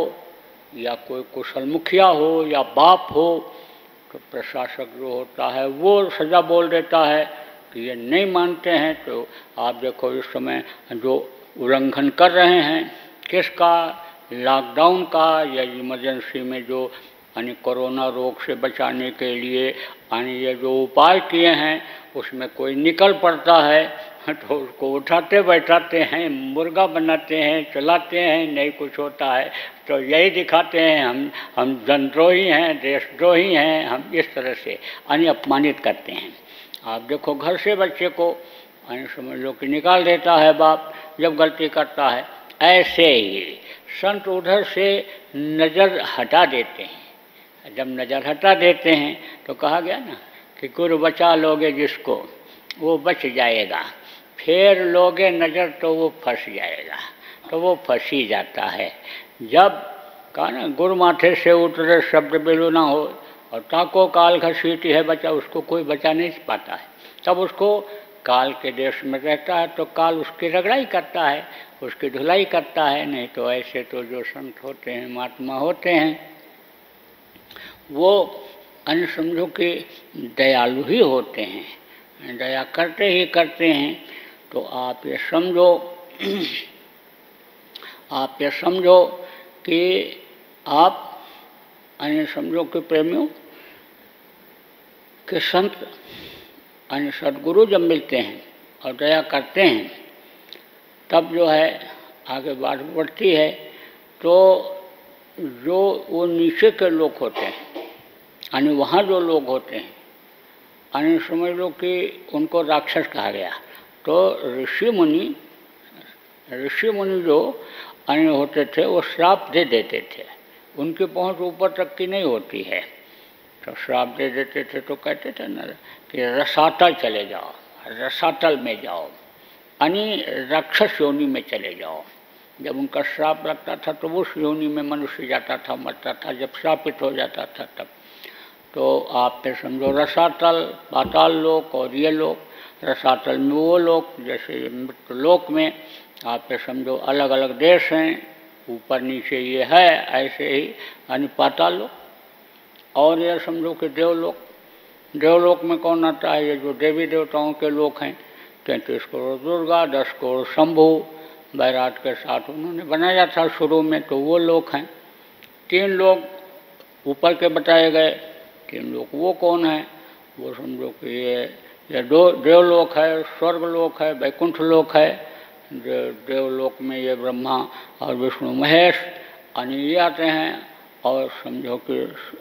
या कोई कुशल मुखिया हो या बाप हो, तो प्रशासक जो होता है वो सज़ा बोल देता है कि ये नहीं मानते हैं। तो आप देखो इस समय जो उल्लंघन कर रहे हैं, किसका? लॉकडाउन का, या इमरजेंसी में जो यानी कोरोना रोग से बचाने के लिए यानी ये जो उपाय किए हैं, उसमें कोई निकल पड़ता है तो उसको उठाते बैठाते हैं, मुर्गा बनाते हैं, चलाते हैं, नहीं कुछ होता है तो यही दिखाते हैं हम जनद्रोही हैं, देशद्रोही हैं। हम इस तरह से यानी अपमानित करते हैं। आप देखो घर से बच्चे को यानी समझ लो कि निकाल देता है बाप जब गलती करता है। ऐसे ही संत उधर से नज़र हटा देते हैं। जब नज़र हटा देते हैं तो कहा गया ना कि गुरु बचा लोगे जिसको वो बच जाएगा, फेर लोगे नज़र तो वो फंस जाएगा। तो वो फंस ही जाता है। जब कहा ना, गुर माथे से उतरे शब्द बिलु ना हो, और ताको काल घसीटी है बचा, उसको कोई बचा नहीं पाता है। तब उसको काल के देश में रहता है तो काल उसकी रगड़ाई करता है, उसकी धुलाई करता है। नहीं तो ऐसे तो जो संत होते हैं, महात्मा होते हैं, वो अन्य समझो कि दयालु ही होते हैं, दया करते ही करते हैं। तो आप ये समझो आप ये समझो कि आप अन्य समझो कि प्रेमियों कि संत अन्य सदगुरु जब मिलते हैं और दया करते हैं, तब जो है आगे बात बढ़ती है। तो जो वो नीचे के लोग होते हैं, यानी वहाँ जो लोग होते हैं, यानी समझ लो कि उनको राक्षस कहा गया। तो ऋषि मुनि जो अन्य होते थे, वो श्राप दे देते थे, उनकी पहुँच ऊपर तक की नहीं होती है। तो श्राप दे देते थे तो कहते थे ना कि रसातल चले जाओ, रसातल में जाओ, यानी राक्षस योनि में चले जाओ। जब उनका श्राप लगता था तो उस योनि में मनुष्य जाता था, मरता था, जब श्रापित हो जाता था तब। तो आप पे समझो रसातल, पाताल लोक और ये लोक। रसातल में वो लोग, जैसे मृत्यु लोक में आप पे समझो अलग अलग देश हैं, ऊपर नीचे ये है, ऐसे ही यानी पाताल लोक। और ये समझो कि देवलोक, देवलोक में कौन आता है? ये जो देवी देवताओं के लोक हैं, 33 करोड़ दुर्गा, 10 करोड़ शंभु, बैराट के साथ उन्होंने बनाया था शुरू में, तो वो लोग हैं। 3 लोग ऊपर के बताए गए, 3 लोग वो कौन है? वो समझो कि ये देवलोक है, स्वर्गलोक है, वैकुंठ लोक है। देवलोक में ये ब्रह्मा और विष्णु महेश यानी ये आते हैं। और समझो कि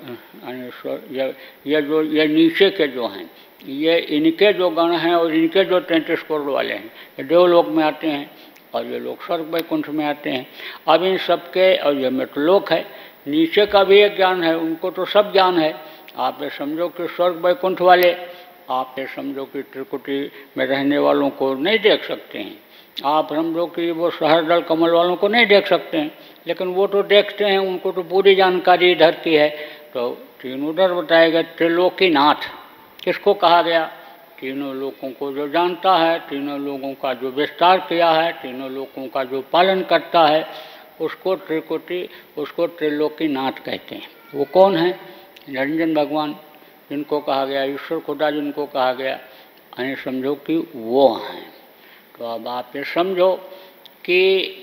ये नीचे के जो हैं, ये इनके जो गण हैं और इनके जो 33 करोड़ वाले हैं, ये देवलोक में आते हैं और ये लोग स्वर्ग वैकुंठ में आते हैं। अब इन सबके, और ये मृतलोक है, नीचे का भी एक ज्ञान है, उनको तो सब ज्ञान है। आप ये समझो कि स्वर्ग वैकुंठ वाले, आप ये समझो कि त्रिकुटी में रहने वालों को नहीं देख सकते हैं, आप समझो कि वो सहस्रदल कमल वालों को नहीं देख सकते हैं, लेकिन वो तो देखते हैं, उनको तो पूरी जानकारी इधर की है। तो 3 उधर बताए गए। त्रिलोकीनाथ किसको कहा गया? तीनों लोगों को जो जानता है, तीनों लोगों का जो विस्तार किया है, तीनों लोगों का जो पालन करता है, उसको त्रिकोटि, उसको त्रिलोकीनाथ कहते हैं। वो कौन है? निरंजन भगवान जिनको कहा गया, ईश्वर खुदा जिनको कहा गया, यानी समझो कि वो हैं। तो अब आप ये समझो कि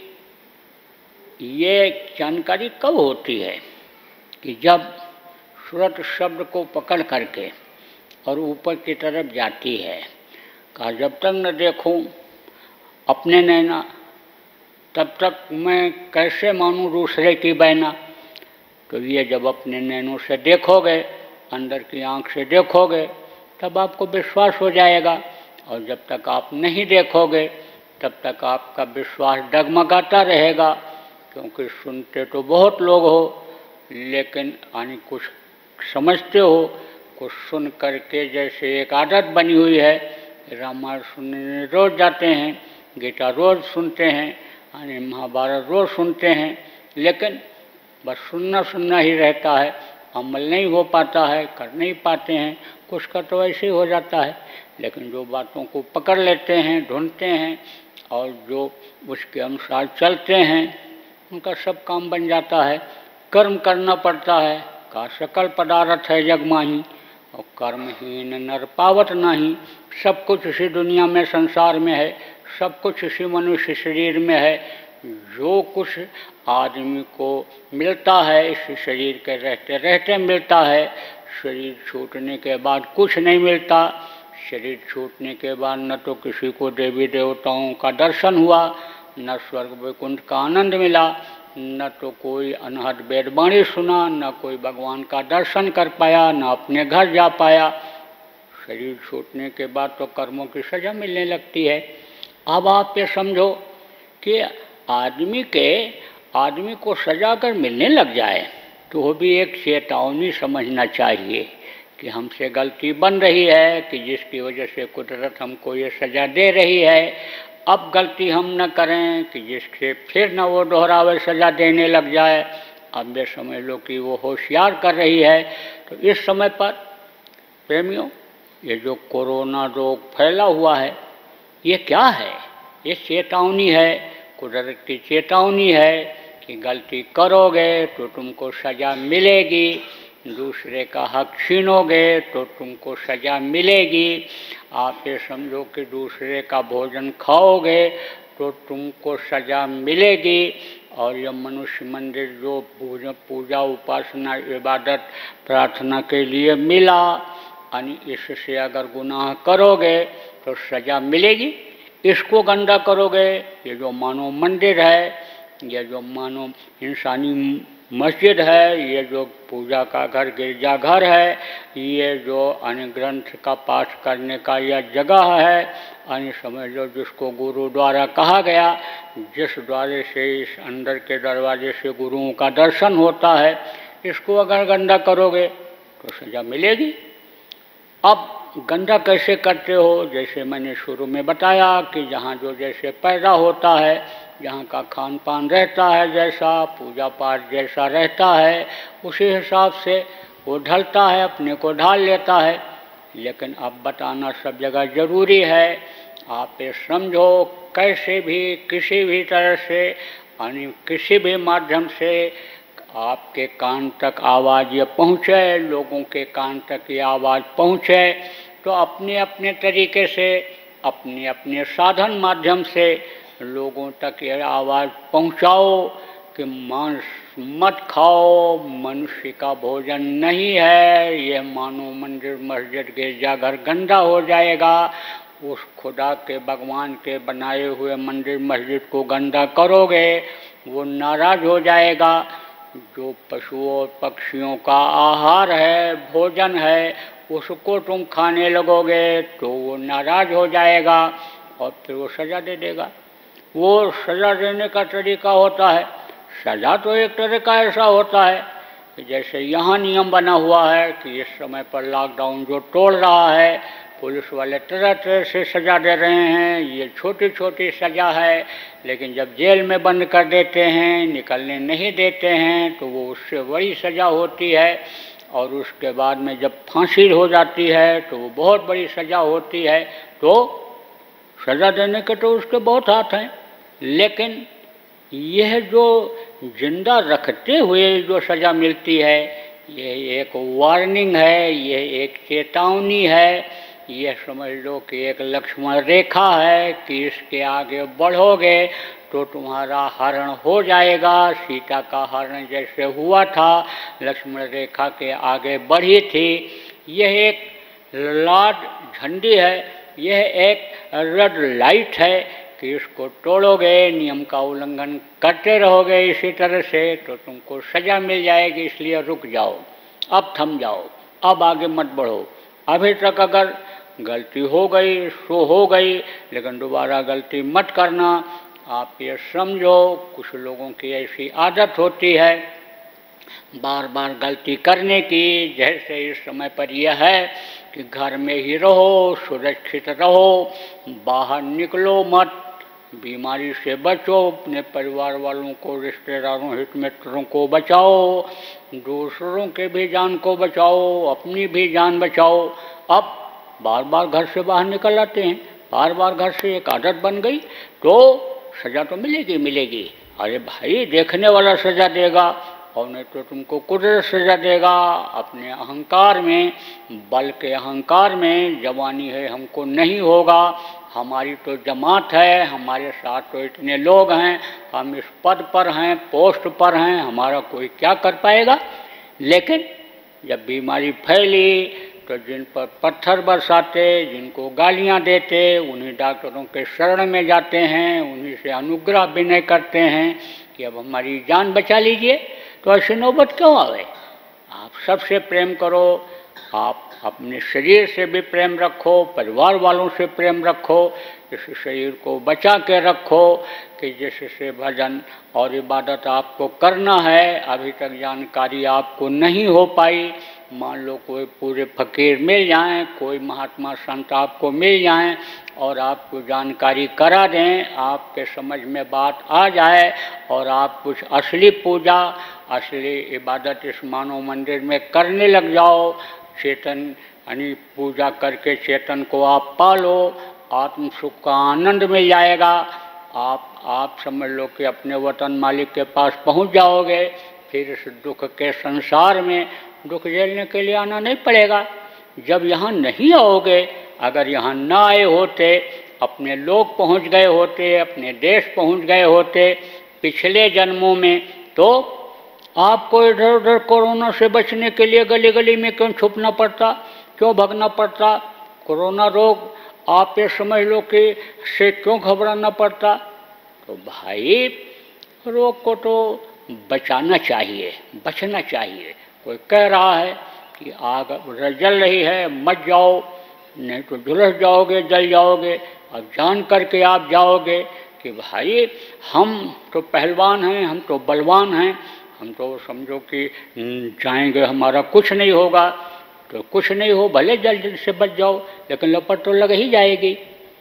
ये जानकारी कब होती है कि जब सूरत शब्द को पकड़ करके और ऊपर की तरफ जाती है। कहा जब तक न देखूं अपने नैना, तब तक मैं कैसे मानूं दूसरे की बैना। तो ये जब अपने नैनों से देखोगे, अंदर की आंख से देखोगे, तब आपको विश्वास हो जाएगा। और जब तक आप नहीं देखोगे, तब तक आपका विश्वास डगमगाता रहेगा। क्योंकि सुनते तो बहुत लोग हो, लेकिन यानी कुछ समझते हो, कुछ सुन करके जैसे एक आदत बनी हुई है, रामायण सुनने रोज जाते हैं, गीता रोज सुनते हैं, यानी महाभारत रोज सुनते हैं, लेकिन बस सुनना सुनना ही रहता है, अमल नहीं हो पाता है, कर नहीं पाते हैं। कुछ का तो ऐसे ही हो जाता है, लेकिन जो बातों को पकड़ लेते हैं, ढूंढते हैं और जो उसके अनुसार चलते हैं, उनका सब काम बन जाता है। कर्म करना पड़ता है, का सकल पदार्थ है जग माही, और कर्महीन नर पावत नहीं। सब कुछ इसी दुनिया में, संसार में है, सब कुछ इसी मनुष्य शरीर में है। जो कुछ आदमी को मिलता है इस शरीर के रहते रहते मिलता है, शरीर छूटने के बाद कुछ नहीं मिलता। शरीर छूटने के बाद न तो किसी को देवी देवताओं का दर्शन हुआ, न स्वर्ग वैकुंठ का आनंद मिला, न तो कोई अनहद वेदवाणी सुना, न कोई भगवान का दर्शन कर पाया, न अपने घर जा पाया। शरीर छूटने के बाद तो कर्मों की सजा मिलने लगती है। अब आप ये समझो कि आदमी को सजा अगर मिलने लग जाए तो वो भी एक चेतावनी समझना चाहिए कि हमसे गलती बन रही है, कि जिसकी वजह से कुदरत हमको ये सजा दे रही है। अब गलती हम न करें कि जिससे फिर न वो दोहरावे सजा देने लग जाए, अब ये समझ लो कि वो होशियार कर रही है। तो इस समय पर प्रेमियों, ये जो कोरोना रोग फैला हुआ है, ये क्या है? ये चेतावनी है, कुदरत की चेतावनी है कि गलती करोगे तो तुमको सज़ा मिलेगी, दूसरे का हक छीनोगे तो तुमको सज़ा मिलेगी। आप ये समझो कि दूसरे का भोजन खाओगे तो तुमको सज़ा मिलेगी। और यह मनुष्य मंदिर जो पूजा उपासना इबादत प्रार्थना के लिए मिला, यानी इससे अगर गुनाह करोगे तो सज़ा मिलेगी। इसको गंदा करोगे, ये जो मानव मंदिर है, ये जो मानव इंसानी मस्जिद है, ये जो पूजा का घर गिरजा घर है, ये जो अन्य ग्रंथ का पाठ करने का यह जगह है, अन्य समझ लो जिसको गुरुद्वारा कहा गया, जिस द्वारे से इस अंदर के दरवाजे से गुरुओं का दर्शन होता है, इसको अगर गंदा करोगे तो सज़ा मिलेगी। अब गंदा कैसे करते हो? जैसे मैंने शुरू में बताया कि जहाँ जो जैसे पैदा होता है, जहाँ का खान पान रहता है, जैसा पूजा पाठ जैसा रहता है, उसी हिसाब से वो ढलता है, अपने को ढाल लेता है। लेकिन अब बताना सब जगह ज़रूरी है। आप ये समझो, कैसे भी किसी भी तरह से, यानी किसी भी माध्यम से आपके कान तक आवाज़ ये पहुँचे, लोगों के कान तक ये आवाज़ पहुँचे, तो अपने अपने तरीके से, अपने अपने साधन माध्यम से लोगों तक ये आवाज़ पहुँचाओ कि मांस मत खाओ, मनुष्य का भोजन नहीं है, ये मानो मंदिर मस्जिद गिरजाघर गंदा हो जाएगा। उस खुदा के भगवान के बनाए हुए मंदिर मस्जिद को गंदा करोगे, वो नाराज़ हो जाएगा। जो पशुओं पक्षियों का आहार है, भोजन है, उसको तुम खाने लगोगे तो वो नाराज़ हो जाएगा और फिर वो सज़ा दे देगा। वो सज़ा देने का तरीका होता है, सज़ा तो एक तरीका ऐसा होता है कि जैसे यहाँ नियम बना हुआ है कि इस समय पर लॉकडाउन जो तोड़ रहा है, पुलिस वाले तरह तरह से सज़ा दे रहे हैं। ये छोटी छोटी सज़ा है, लेकिन जब जेल में बंद कर देते हैं, निकलने नहीं देते हैं, तो वो उससे बड़ी सज़ा होती है। और उसके बाद में जब फांसी हो जाती है तो वो बहुत बड़ी सज़ा होती है। तो सज़ा देने के तो उसके बहुत हाथ हैं, लेकिन यह जो जिंदा रखते हुए जो सज़ा मिलती है, यह एक वार्निंग है, यह एक चेतावनी है। यह समझ लो कि एक लक्ष्मण रेखा है कि इसके आगे बढ़ोगे तो तुम्हारा हरण हो जाएगा। सीता का हरण जैसे हुआ था, लक्ष्मण रेखा के आगे बढ़ी थी। यह एक लाल झंडी है, यह एक रेड लाइट है कि इसको तोड़ोगे, नियम का उल्लंघन करते रहोगे इसी तरह से, तो तुमको सज़ा मिल जाएगी। इसलिए रुक जाओ, अब थम जाओ, अब आगे मत बढ़ो। अभी तक अगर गलती हो गई सो हो गई, लेकिन दोबारा गलती मत करना। आप ये समझो, कुछ लोगों की ऐसी आदत होती है बार बार गलती करने की। जैसे इस समय पर यह है कि घर में ही रहो, सुरक्षित रहो, बाहर निकलो मत, बीमारी से बचो, अपने परिवार वालों को, रिश्तेदारों, हित मित्रों को बचाओ, दूसरों के भी जान को बचाओ, अपनी भी जान बचाओ। अब बार बार घर से बाहर निकल आते हैं, बार बार घर से एक आदत बन गई, तो सज़ा तो मिलेगी मिलेगी। अरे भाई, देखने वाला सज़ा देगा और नहीं तो तुमको कुदरत सज़ा देगा। अपने अहंकार में, बल के अहंकार में, जवानी है हमको नहीं होगा, हमारी तो जमात है, हमारे साथ तो इतने लोग हैं, हम इस पद पर हैं, पोस्ट पर हैं, हमारा कोई क्या कर पाएगा। लेकिन जब बीमारी फैली तो जिन पर पत्थर बरसाते, जिनको गालियां देते, उन्हीं डॉक्टरों के शरण में जाते हैं, उन्हीं से अनुग्रह विनय करते हैं कि अब हमारी जान बचा लीजिए। तो ऐसी नौबत क्यों आवे? आप सबसे प्रेम करो, आप अपने शरीर से भी प्रेम रखो, परिवार वालों से प्रेम रखो, इस शरीर को बचा के रखो कि जिससे भजन और इबादत आपको करना है। अभी तक जानकारी आपको नहीं हो पाई, मान लो कोई पूरे फकीर मिल जाएं, कोई महात्मा संत आपको मिल जाएं और आपको जानकारी करा दें, आपके समझ में बात आ जाए और आप कुछ असली पूजा, असली इबादत इस मानव मंदिर में करने लग जाओ, चेतन यानी पूजा करके चेतन को आप पालो, आत्म सुख का आनंद मिल जाएगा। आप समझ लो कि अपने वतन मालिक के पास पहुंच जाओगे। फिर इस दुख के संसार में दुख झेलने के लिए आना नहीं पड़ेगा। जब यहाँ नहीं आओगे, अगर यहाँ ना आए होते, अपने लोग पहुँच गए होते, अपने देश पहुँच गए होते पिछले जन्मों में, तो आपको इधर उधर कोरोना से बचने के लिए गली गली में क्यों छुपना पड़ता, क्यों भागना पड़ता? कोरोना रोग आप ये समझ लो कि से क्यों घबराना पड़ता? तो भाई रोग को तो बचाना चाहिए, बचना चाहिए। कोई कह रहा है कि आग जल रही है, मत जाओ, नहीं तो झुलस जाओगे, जल जाओगे। अब जान करके आप जाओगे कि भाई हम तो पहलवान हैं, हम तो बलवान हैं, हम तो समझो कि जाएंगे, हमारा कुछ नहीं होगा। तो कुछ नहीं हो, भले जल्दी से बच जाओ, लेकिन लपट तो लग ही जाएगी।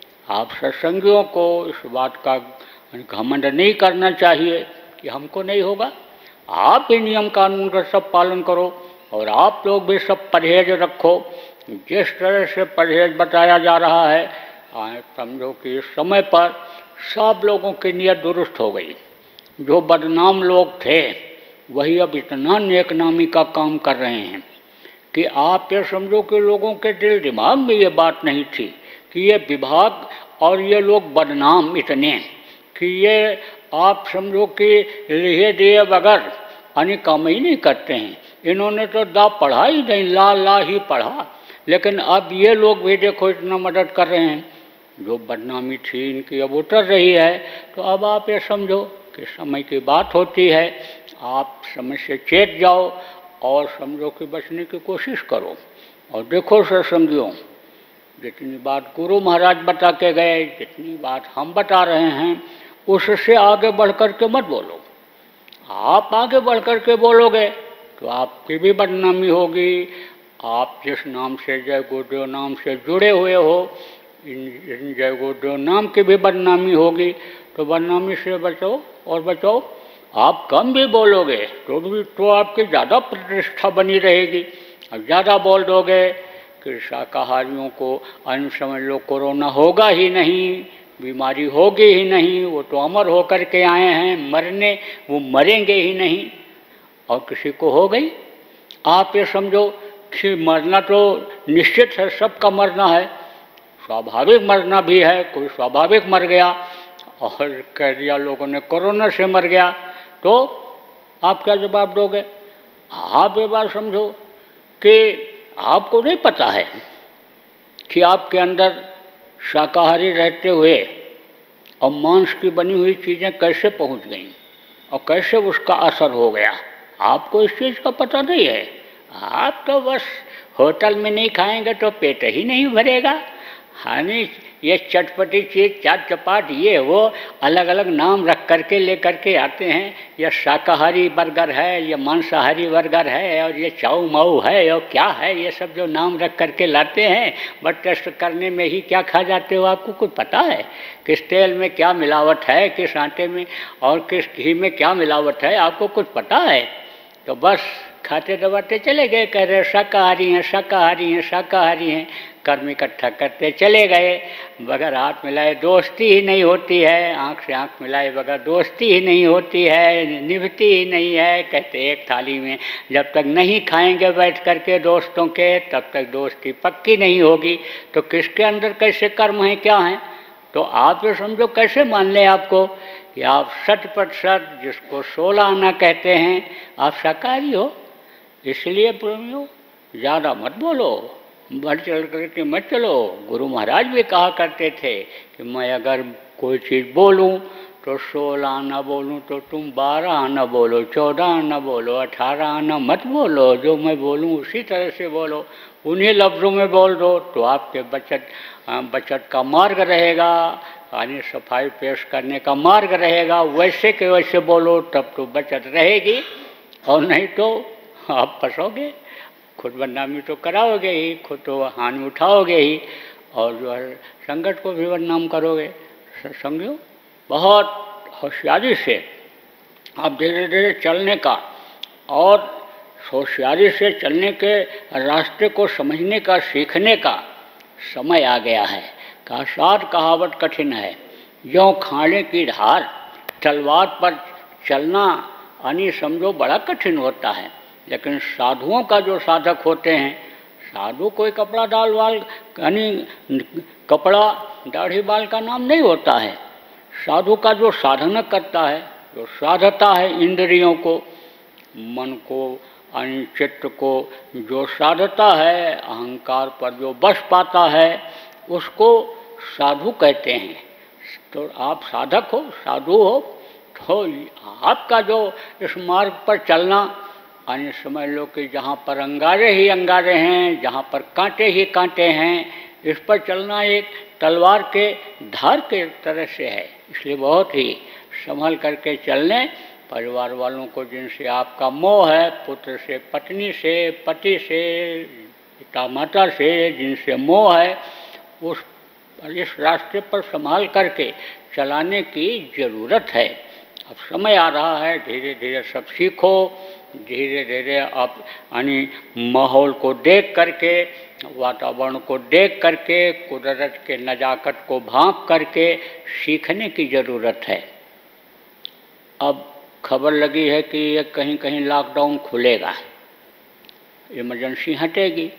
आप सत्संगियों को इस बात का घमंड नहीं करना चाहिए कि हमको नहीं होगा। आप भी नियम कानून का सब पालन करो और आप लोग भी सब परहेज रखो। जिस तरह से परहेज बताया जा रहा है, समझो कि इस समय पर सब लोगों की नीयत दुरुस्त हो गई। जो बदनाम लोग थे वही अब इतना नेकनामी का काम कर रहे हैं कि आप ये समझो कि लोगों के दिल दिमाग में ये बात नहीं थी कि ये विभाग और ये लोग बदनाम इतने कि ये आप समझो कि लिए दिए बगैर अन्य काम ही नहीं करते हैं। इन्होंने तो दा पढ़ा ही नहीं, ला ही पढ़ा, लेकिन अब ये लोग भी देखो इतना मदद कर रहे हैं। जो बदनामी थी इनकी अब उतर रही है। तो अब आप ये समझो कि समय की बात होती है, आप समय से चेत जाओ और समझो कि बचने की कोशिश करो। और देखो सत्संगियों, जितनी बात गुरु महाराज बता के गए, जितनी बात हम बता रहे हैं, उससे आगे बढ़ कर के मत बोलो। आप आगे बढ़ कर के बोलोगे तो आपकी भी बदनामी होगी। आप जिस नाम से जय गुरुदेव नाम से जुड़े हुए हो, इन जय गुरुदेव नाम की भी बदनामी होगी। तो बदनामी से बचो और बचाओ। आप कम भी बोलोगे तो आपकी ज़्यादा प्रतिष्ठा बनी रहेगी। अब ज़्यादा बोल दोगे कि शाकाहारियों को अन्न समझ लो कोरोना होगा ही नहीं, बीमारी होगी ही नहीं, वो तो अमर होकर के आए हैं मरने, वो मरेंगे ही नहीं। और किसी को हो गई, आप ये समझो कि मरना तो निश्चित है, सबका मरना है, स्वाभाविक मरना भी है। कोई स्वाभाविक मर गया और कह दिया लोगों ने कोरोना से मर गया, तो आप क्या जवाब दोगे? आप ये बात समझो कि आपको नहीं पता है कि आपके अंदर शाकाहारी रहते हुए और मांस की बनी हुई चीज़ें कैसे पहुंच गईं और कैसे उसका असर हो गया। आपको इस चीज़ का पता नहीं है। आप तो बस होटल में नहीं खाएंगे तो पेट ही नहीं भरेगा। हानि ये चटपटी चीज़, चाट चपाट, ये वो अलग अलग नाम रख करके ले करके आते हैं। यह शाकाहारी बर्गर है, ये मांसाहारी बर्गर है, और ये चाऊ माऊ है, और क्या है ये सब जो नाम रख करके लाते हैं। बट टेस्ट करने में ही क्या खा जाते हो, आपको कुछ पता है? किस तेल में क्या मिलावट है, किस आटे में और किस घी में क्या मिलावट है, आपको कुछ पता है? तो बस खाते दबाते चले गए, कह रहे शाकाहारी हैं, शाकाहारी हैं, शाकाहारी हैं, कर्म इकट्ठा करते चले गए। बगैर हाथ मिलाए दोस्ती ही नहीं होती है, आँख से आँख मिलाए बगैर दोस्ती ही नहीं होती है, निभती ही नहीं है। कहते एक थाली में जब तक नहीं खाएंगे बैठ करके दोस्तों के, तब तक दोस्ती पक्की नहीं होगी। तो किसके अंदर कैसे कर्म हैं, क्या हैं? तो आप ये समझो कैसे मान लें आपको कि आप 100% जिसको 16 आना कहते हैं, आप शाकाहारी हो। इसलिए प्रेमियों ज़्यादा मत बोलो, बढ़ चढ़ करके मत चलो। गुरु महाराज भी कहा करते थे कि मैं अगर कोई चीज़ बोलूं तो 16 आना बोलूँ तो तुम 12 आना बोलो, 14 आना बोलो, 18 आना मत बोलो। जो मैं बोलूँ उसी तरह से बोलो, उन्हीं लफ्ज़ों में बोल दो तो आपके बचत का मार्ग रहेगा, यानी सफाई पेश करने का मार्ग रहेगा। वैसे के वैसे बोलो तब तो बचत रहेगी, और नहीं तो आप फंसोगे, खुद बदनामी तो कराओगे ही, खुद तो हानि उठाओगे ही, और जो है संगत को भी बदनाम करोगे। समझो, बहुत होशियारी से आप धीरे धीरे चलने का और होशियारी से चलने के रास्ते को समझने का, सीखने का समय आ गया है। काशात कहावत कठिन है, यों खाने की धार, तलवार पर चलना यानी समझो बड़ा कठिन होता है। लेकिन साधुओं का जो साधक होते हैं, साधु कोई कपड़ा डाल वाल यानी कपड़ा दाढ़ी बाल का नाम नहीं होता है। साधु का जो साधना करता है, जो साधता है इंद्रियों को, मन को, चित्त को जो साधता है, अहंकार पर जो बस पाता है, उसको साधु कहते हैं। तो आप साधक हो, साधु हो, तो आपका जो इस मार्ग पर चलना, यानी समझ लो कि जहाँ पर अंगारे ही अंगारे हैं, जहाँ पर कांटे ही कांटे हैं, इस पर चलना एक तलवार के धार के तरह से है। इसलिए बहुत ही संभल करके चलने। परिवार वालों को जिनसे आपका मोह है, पुत्र से, पत्नी से, पति से, पिता माता से जिनसे मोह है, इस रास्ते पर संभाल करके चलाने की ज़रूरत है। अब समय आ रहा है, धीरे धीरे सब सीखो, धीरे धीरे आप यानी माहौल को देख करके, वातावरण को देख करके, कुदरत के नज़ाकत को भांप करके सीखने की ज़रूरत है। अब खबर लगी है कि ये कहीं कहीं लॉकडाउन खुलेगा, इमरजेंसी हटेगी,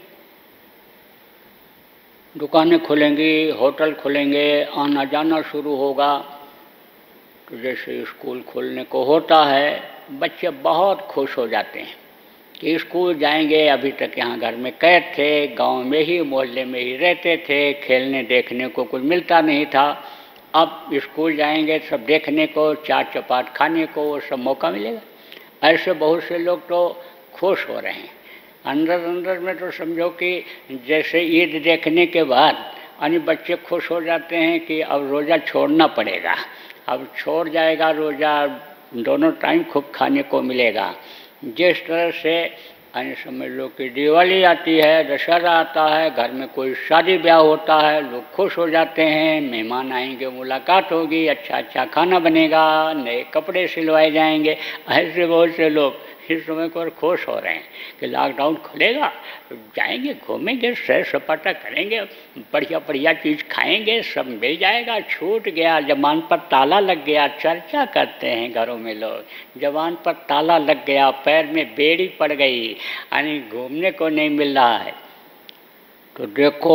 दुकानें खुलेंगी, होटल खुलेंगे, आना जाना शुरू होगा। तो जैसे स्कूल खुलने को होता है, बच्चे बहुत खुश हो जाते हैं कि स्कूल जाएंगे। अभी तक यहाँ घर में कैद थे, गांव में ही, मोहल्ले में ही रहते थे, खेलने देखने को कुछ मिलता नहीं था। अब स्कूल जाएंगे, सब देखने को, चाट चपाट खाने को, वो सब मौका मिलेगा। ऐसे बहुत से लोग तो खुश हो रहे हैं। अंदर अंदर में तो समझो कि जैसे ईद देखने के बाद यानी बच्चे खुश हो जाते हैं कि अब रोज़ा छोड़ना पड़ेगा, अब छोड़ जाएगा रोज़ा, दोनों टाइम खूब खाने को मिलेगा। जिस तरह से यानी समझ लो कि दिवाली आती है, दशहरा आता है, घर में कोई शादी ब्याह होता है, लोग खुश हो जाते हैं, मेहमान आएंगे, मुलाकात होगी, अच्छा अच्छा खाना बनेगा, नए कपड़े सिलवाए जाएंगे। ऐसे बहुत से लोग इस समय पर खुश हो रहे हैं कि लॉकडाउन खुलेगा, तो जाएंगे, घूमेंगे, सैर सपाटा करेंगे, बढ़िया बढ़िया चीज़ खाएंगे, सब मिल जाएगा। छूट गया, जबान पर ताला लग गया, चर्चा करते हैं घरों में लोग, जबान पर ताला लग गया, पैर में बेड़ी पड़ गई, यानी घूमने को नहीं मिल रहा है। तो देखो,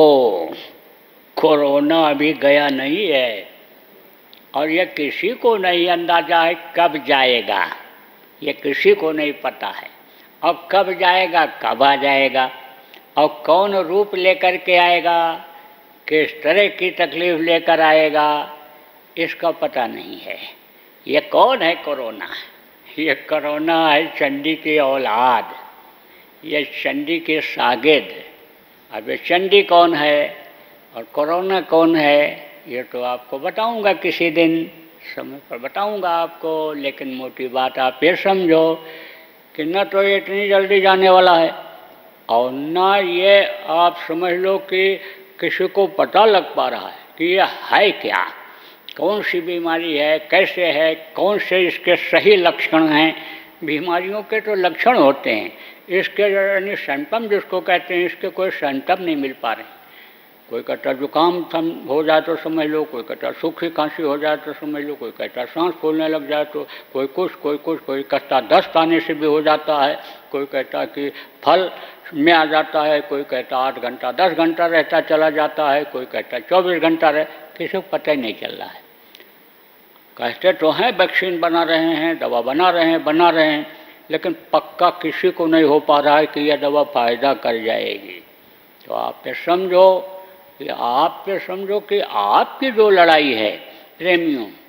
कोरोना अभी गया नहीं है, और यह किसी को नहीं अंदाजा है कब जाएगा, ये किसी को नहीं पता है। अब कब जाएगा, कब आ जाएगा, और कौन रूप लेकर के आएगा, किस तरह की तकलीफ लेकर आएगा, इसका पता नहीं है। ये कौन है कोरोना? ये कोरोना है चंडी की औलाद, ये चंडी के शागिर्द। अब ये चंडी कौन है और कोरोना कौन है, ये तो आपको बताऊंगा किसी दिन, समय पर बताऊंगा आपको। लेकिन मोटी बात आप ये समझो कि न तो ये इतनी जल्दी जाने वाला है, और न ये आप समझ लो कि किसी को पता लग पा रहा है कि ये है क्या, कौन सी बीमारी है, कैसे है, कौन से इसके सही लक्षण हैं। बीमारियों के तो लक्षण होते हैं, इसके यानी सिम्टम जिसको कहते हैं, इसके कोई सिम्टम नहीं मिल पा रहे। कोई कहता जुकाम हो जाए तो समझ लो, कोई कहता सूखी खांसी हो जाए तो समझ लो, कोई कहता सांस फूलने लग जाए तो, कोई कहता दस्त आने से भी हो जाता है, कोई कहता कि फल में आ जाता है, कोई कहता 8 घंटा 10 घंटा रहता चला जाता है, कोई कहता 24 घंटा रहे, किसी को पता ही नहीं चल रहा है। कहते तो हैं वैक्सीन बना रहे हैं, दवा बना रहे हैं, लेकिन पक्का किसी को नहीं हो पा रहा है कि यह दवा फायदा कर जाएगी। तो आप ये समझो कि आपकी जो लड़ाई है प्रेमियों,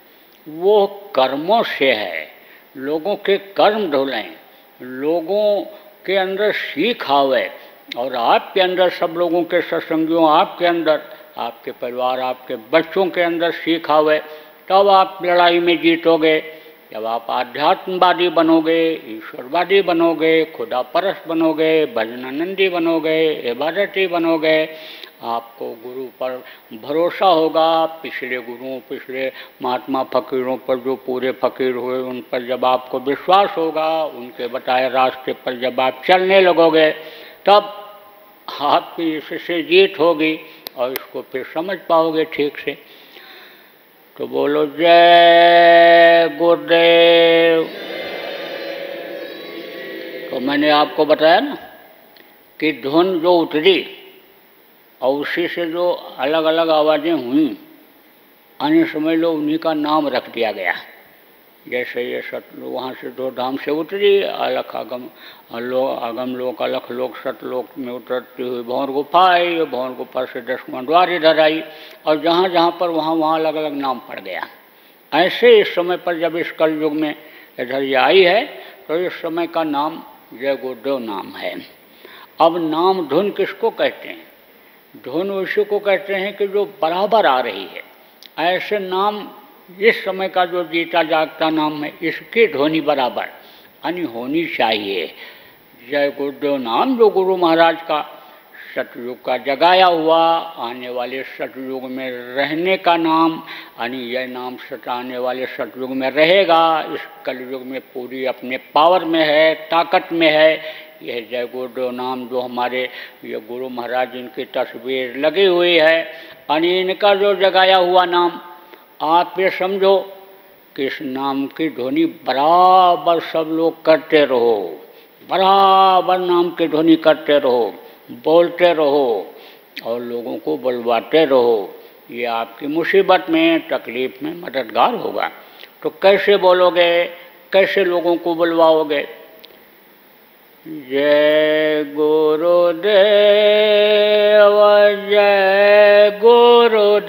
वो कर्मों से है। लोगों के कर्म धुलें, लोगों के अंदर सीख आवे, और आपके अंदर, सब लोगों के सत्संगियों, आपके अंदर, आपके परिवार, आपके बच्चों के अंदर सीख आवे, तब आप लड़ाई में जीतोगे। जब आप आध्यात्मवादी बनोगे, ईश्वरवादी बनोगे, खुदा परस्त बनोगे, भजनानंदी बनोगे, इबादती बनोगे, आपको गुरु पर भरोसा होगा। पिछले गुरुओं, पिछले महात्मा फकीरों पर, जो पूरे फकीर हुए, उन पर जब आपको विश्वास होगा, उनके बताए रास्ते पर जब आप चलने लगोगे, तब आपकी इससे जीत होगी और इसको फिर समझ पाओगे ठीक से। तो बोलो जय गुरुदेव। तो मैंने आपको बताया ना कि धुन जो उतरी और उसी से जो अलग अलग आवाज़ें हुई, अन्य समझ लो उन्हीं का नाम रख दिया गया। जैसे ये सतलोक वहाँ से दो धाम से उतरी, अलख आगम लोक, अलख लोक, सतलोक में उतरती हुई भंवर गुफा आई, भंवर गुफा से 10वां द्वार इधर आई, और जहाँ जहाँ पर वहाँ अलग अलग नाम पड़ गया। ऐसे इस समय पर जब इस कलयुग में इधर ये आई है, तो इस समय का नाम जय गुरुदेव नाम है। अब नाम धुन किसको कहते हैं? धुन उसी को कहते हैं कि जो बराबर आ रही है। ऐसे नाम इस समय का जो जीता जागता नाम है, इसकी ध्वनि बराबर यानी होनी चाहिए। जय गुरुदेव नाम जो गुरु महाराज का सतयुग का जगाया हुआ, आने वाले सतयुग में रहने का नाम, यानी यह नाम आने वाले सतयुग में रहेगा, इस कलयुग में पूरी अपने पावर में है, ताकत में है। यह जय गुरुदेव नाम जो हमारे ये गुरु महाराज इनकी तस्वीर लगी हुई है, यानी इनका जो जगाया हुआ नाम, आप ये समझो कि इस नाम की ध्वनि बराबर सब लोग करते रहो, बराबर नाम की ध्वनि करते रहो, बोलते रहो और लोगों को बुलवाते रहो। ये आपकी मुसीबत में, तकलीफ में मददगार होगा। तो कैसे बोलोगे, कैसे लोगों को बुलवाओगे? जय गुरुदेव, जय गुरुदेव,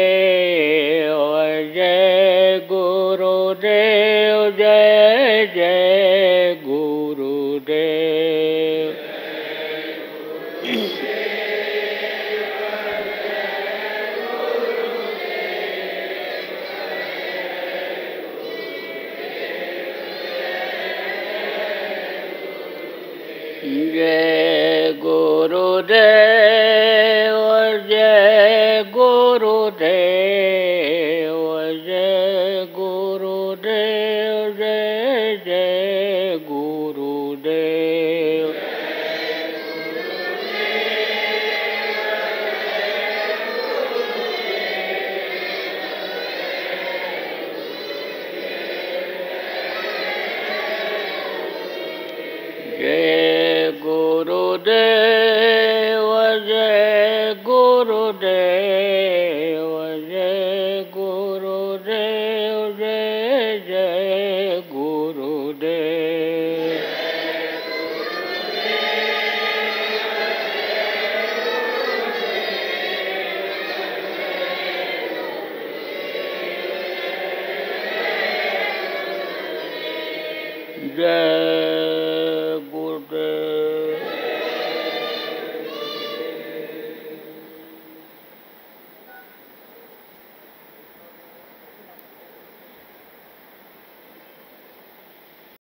जय गुरुदेव, जय जय गुरुदेव। जय गुरुदेव, जय गुरुदेव, जय गुरुदेव, जय जय गुरुदेव। जय गुरुदेव, जय गुरुदेव, जय गुरुदेव, जय जय गुरुदेव। जय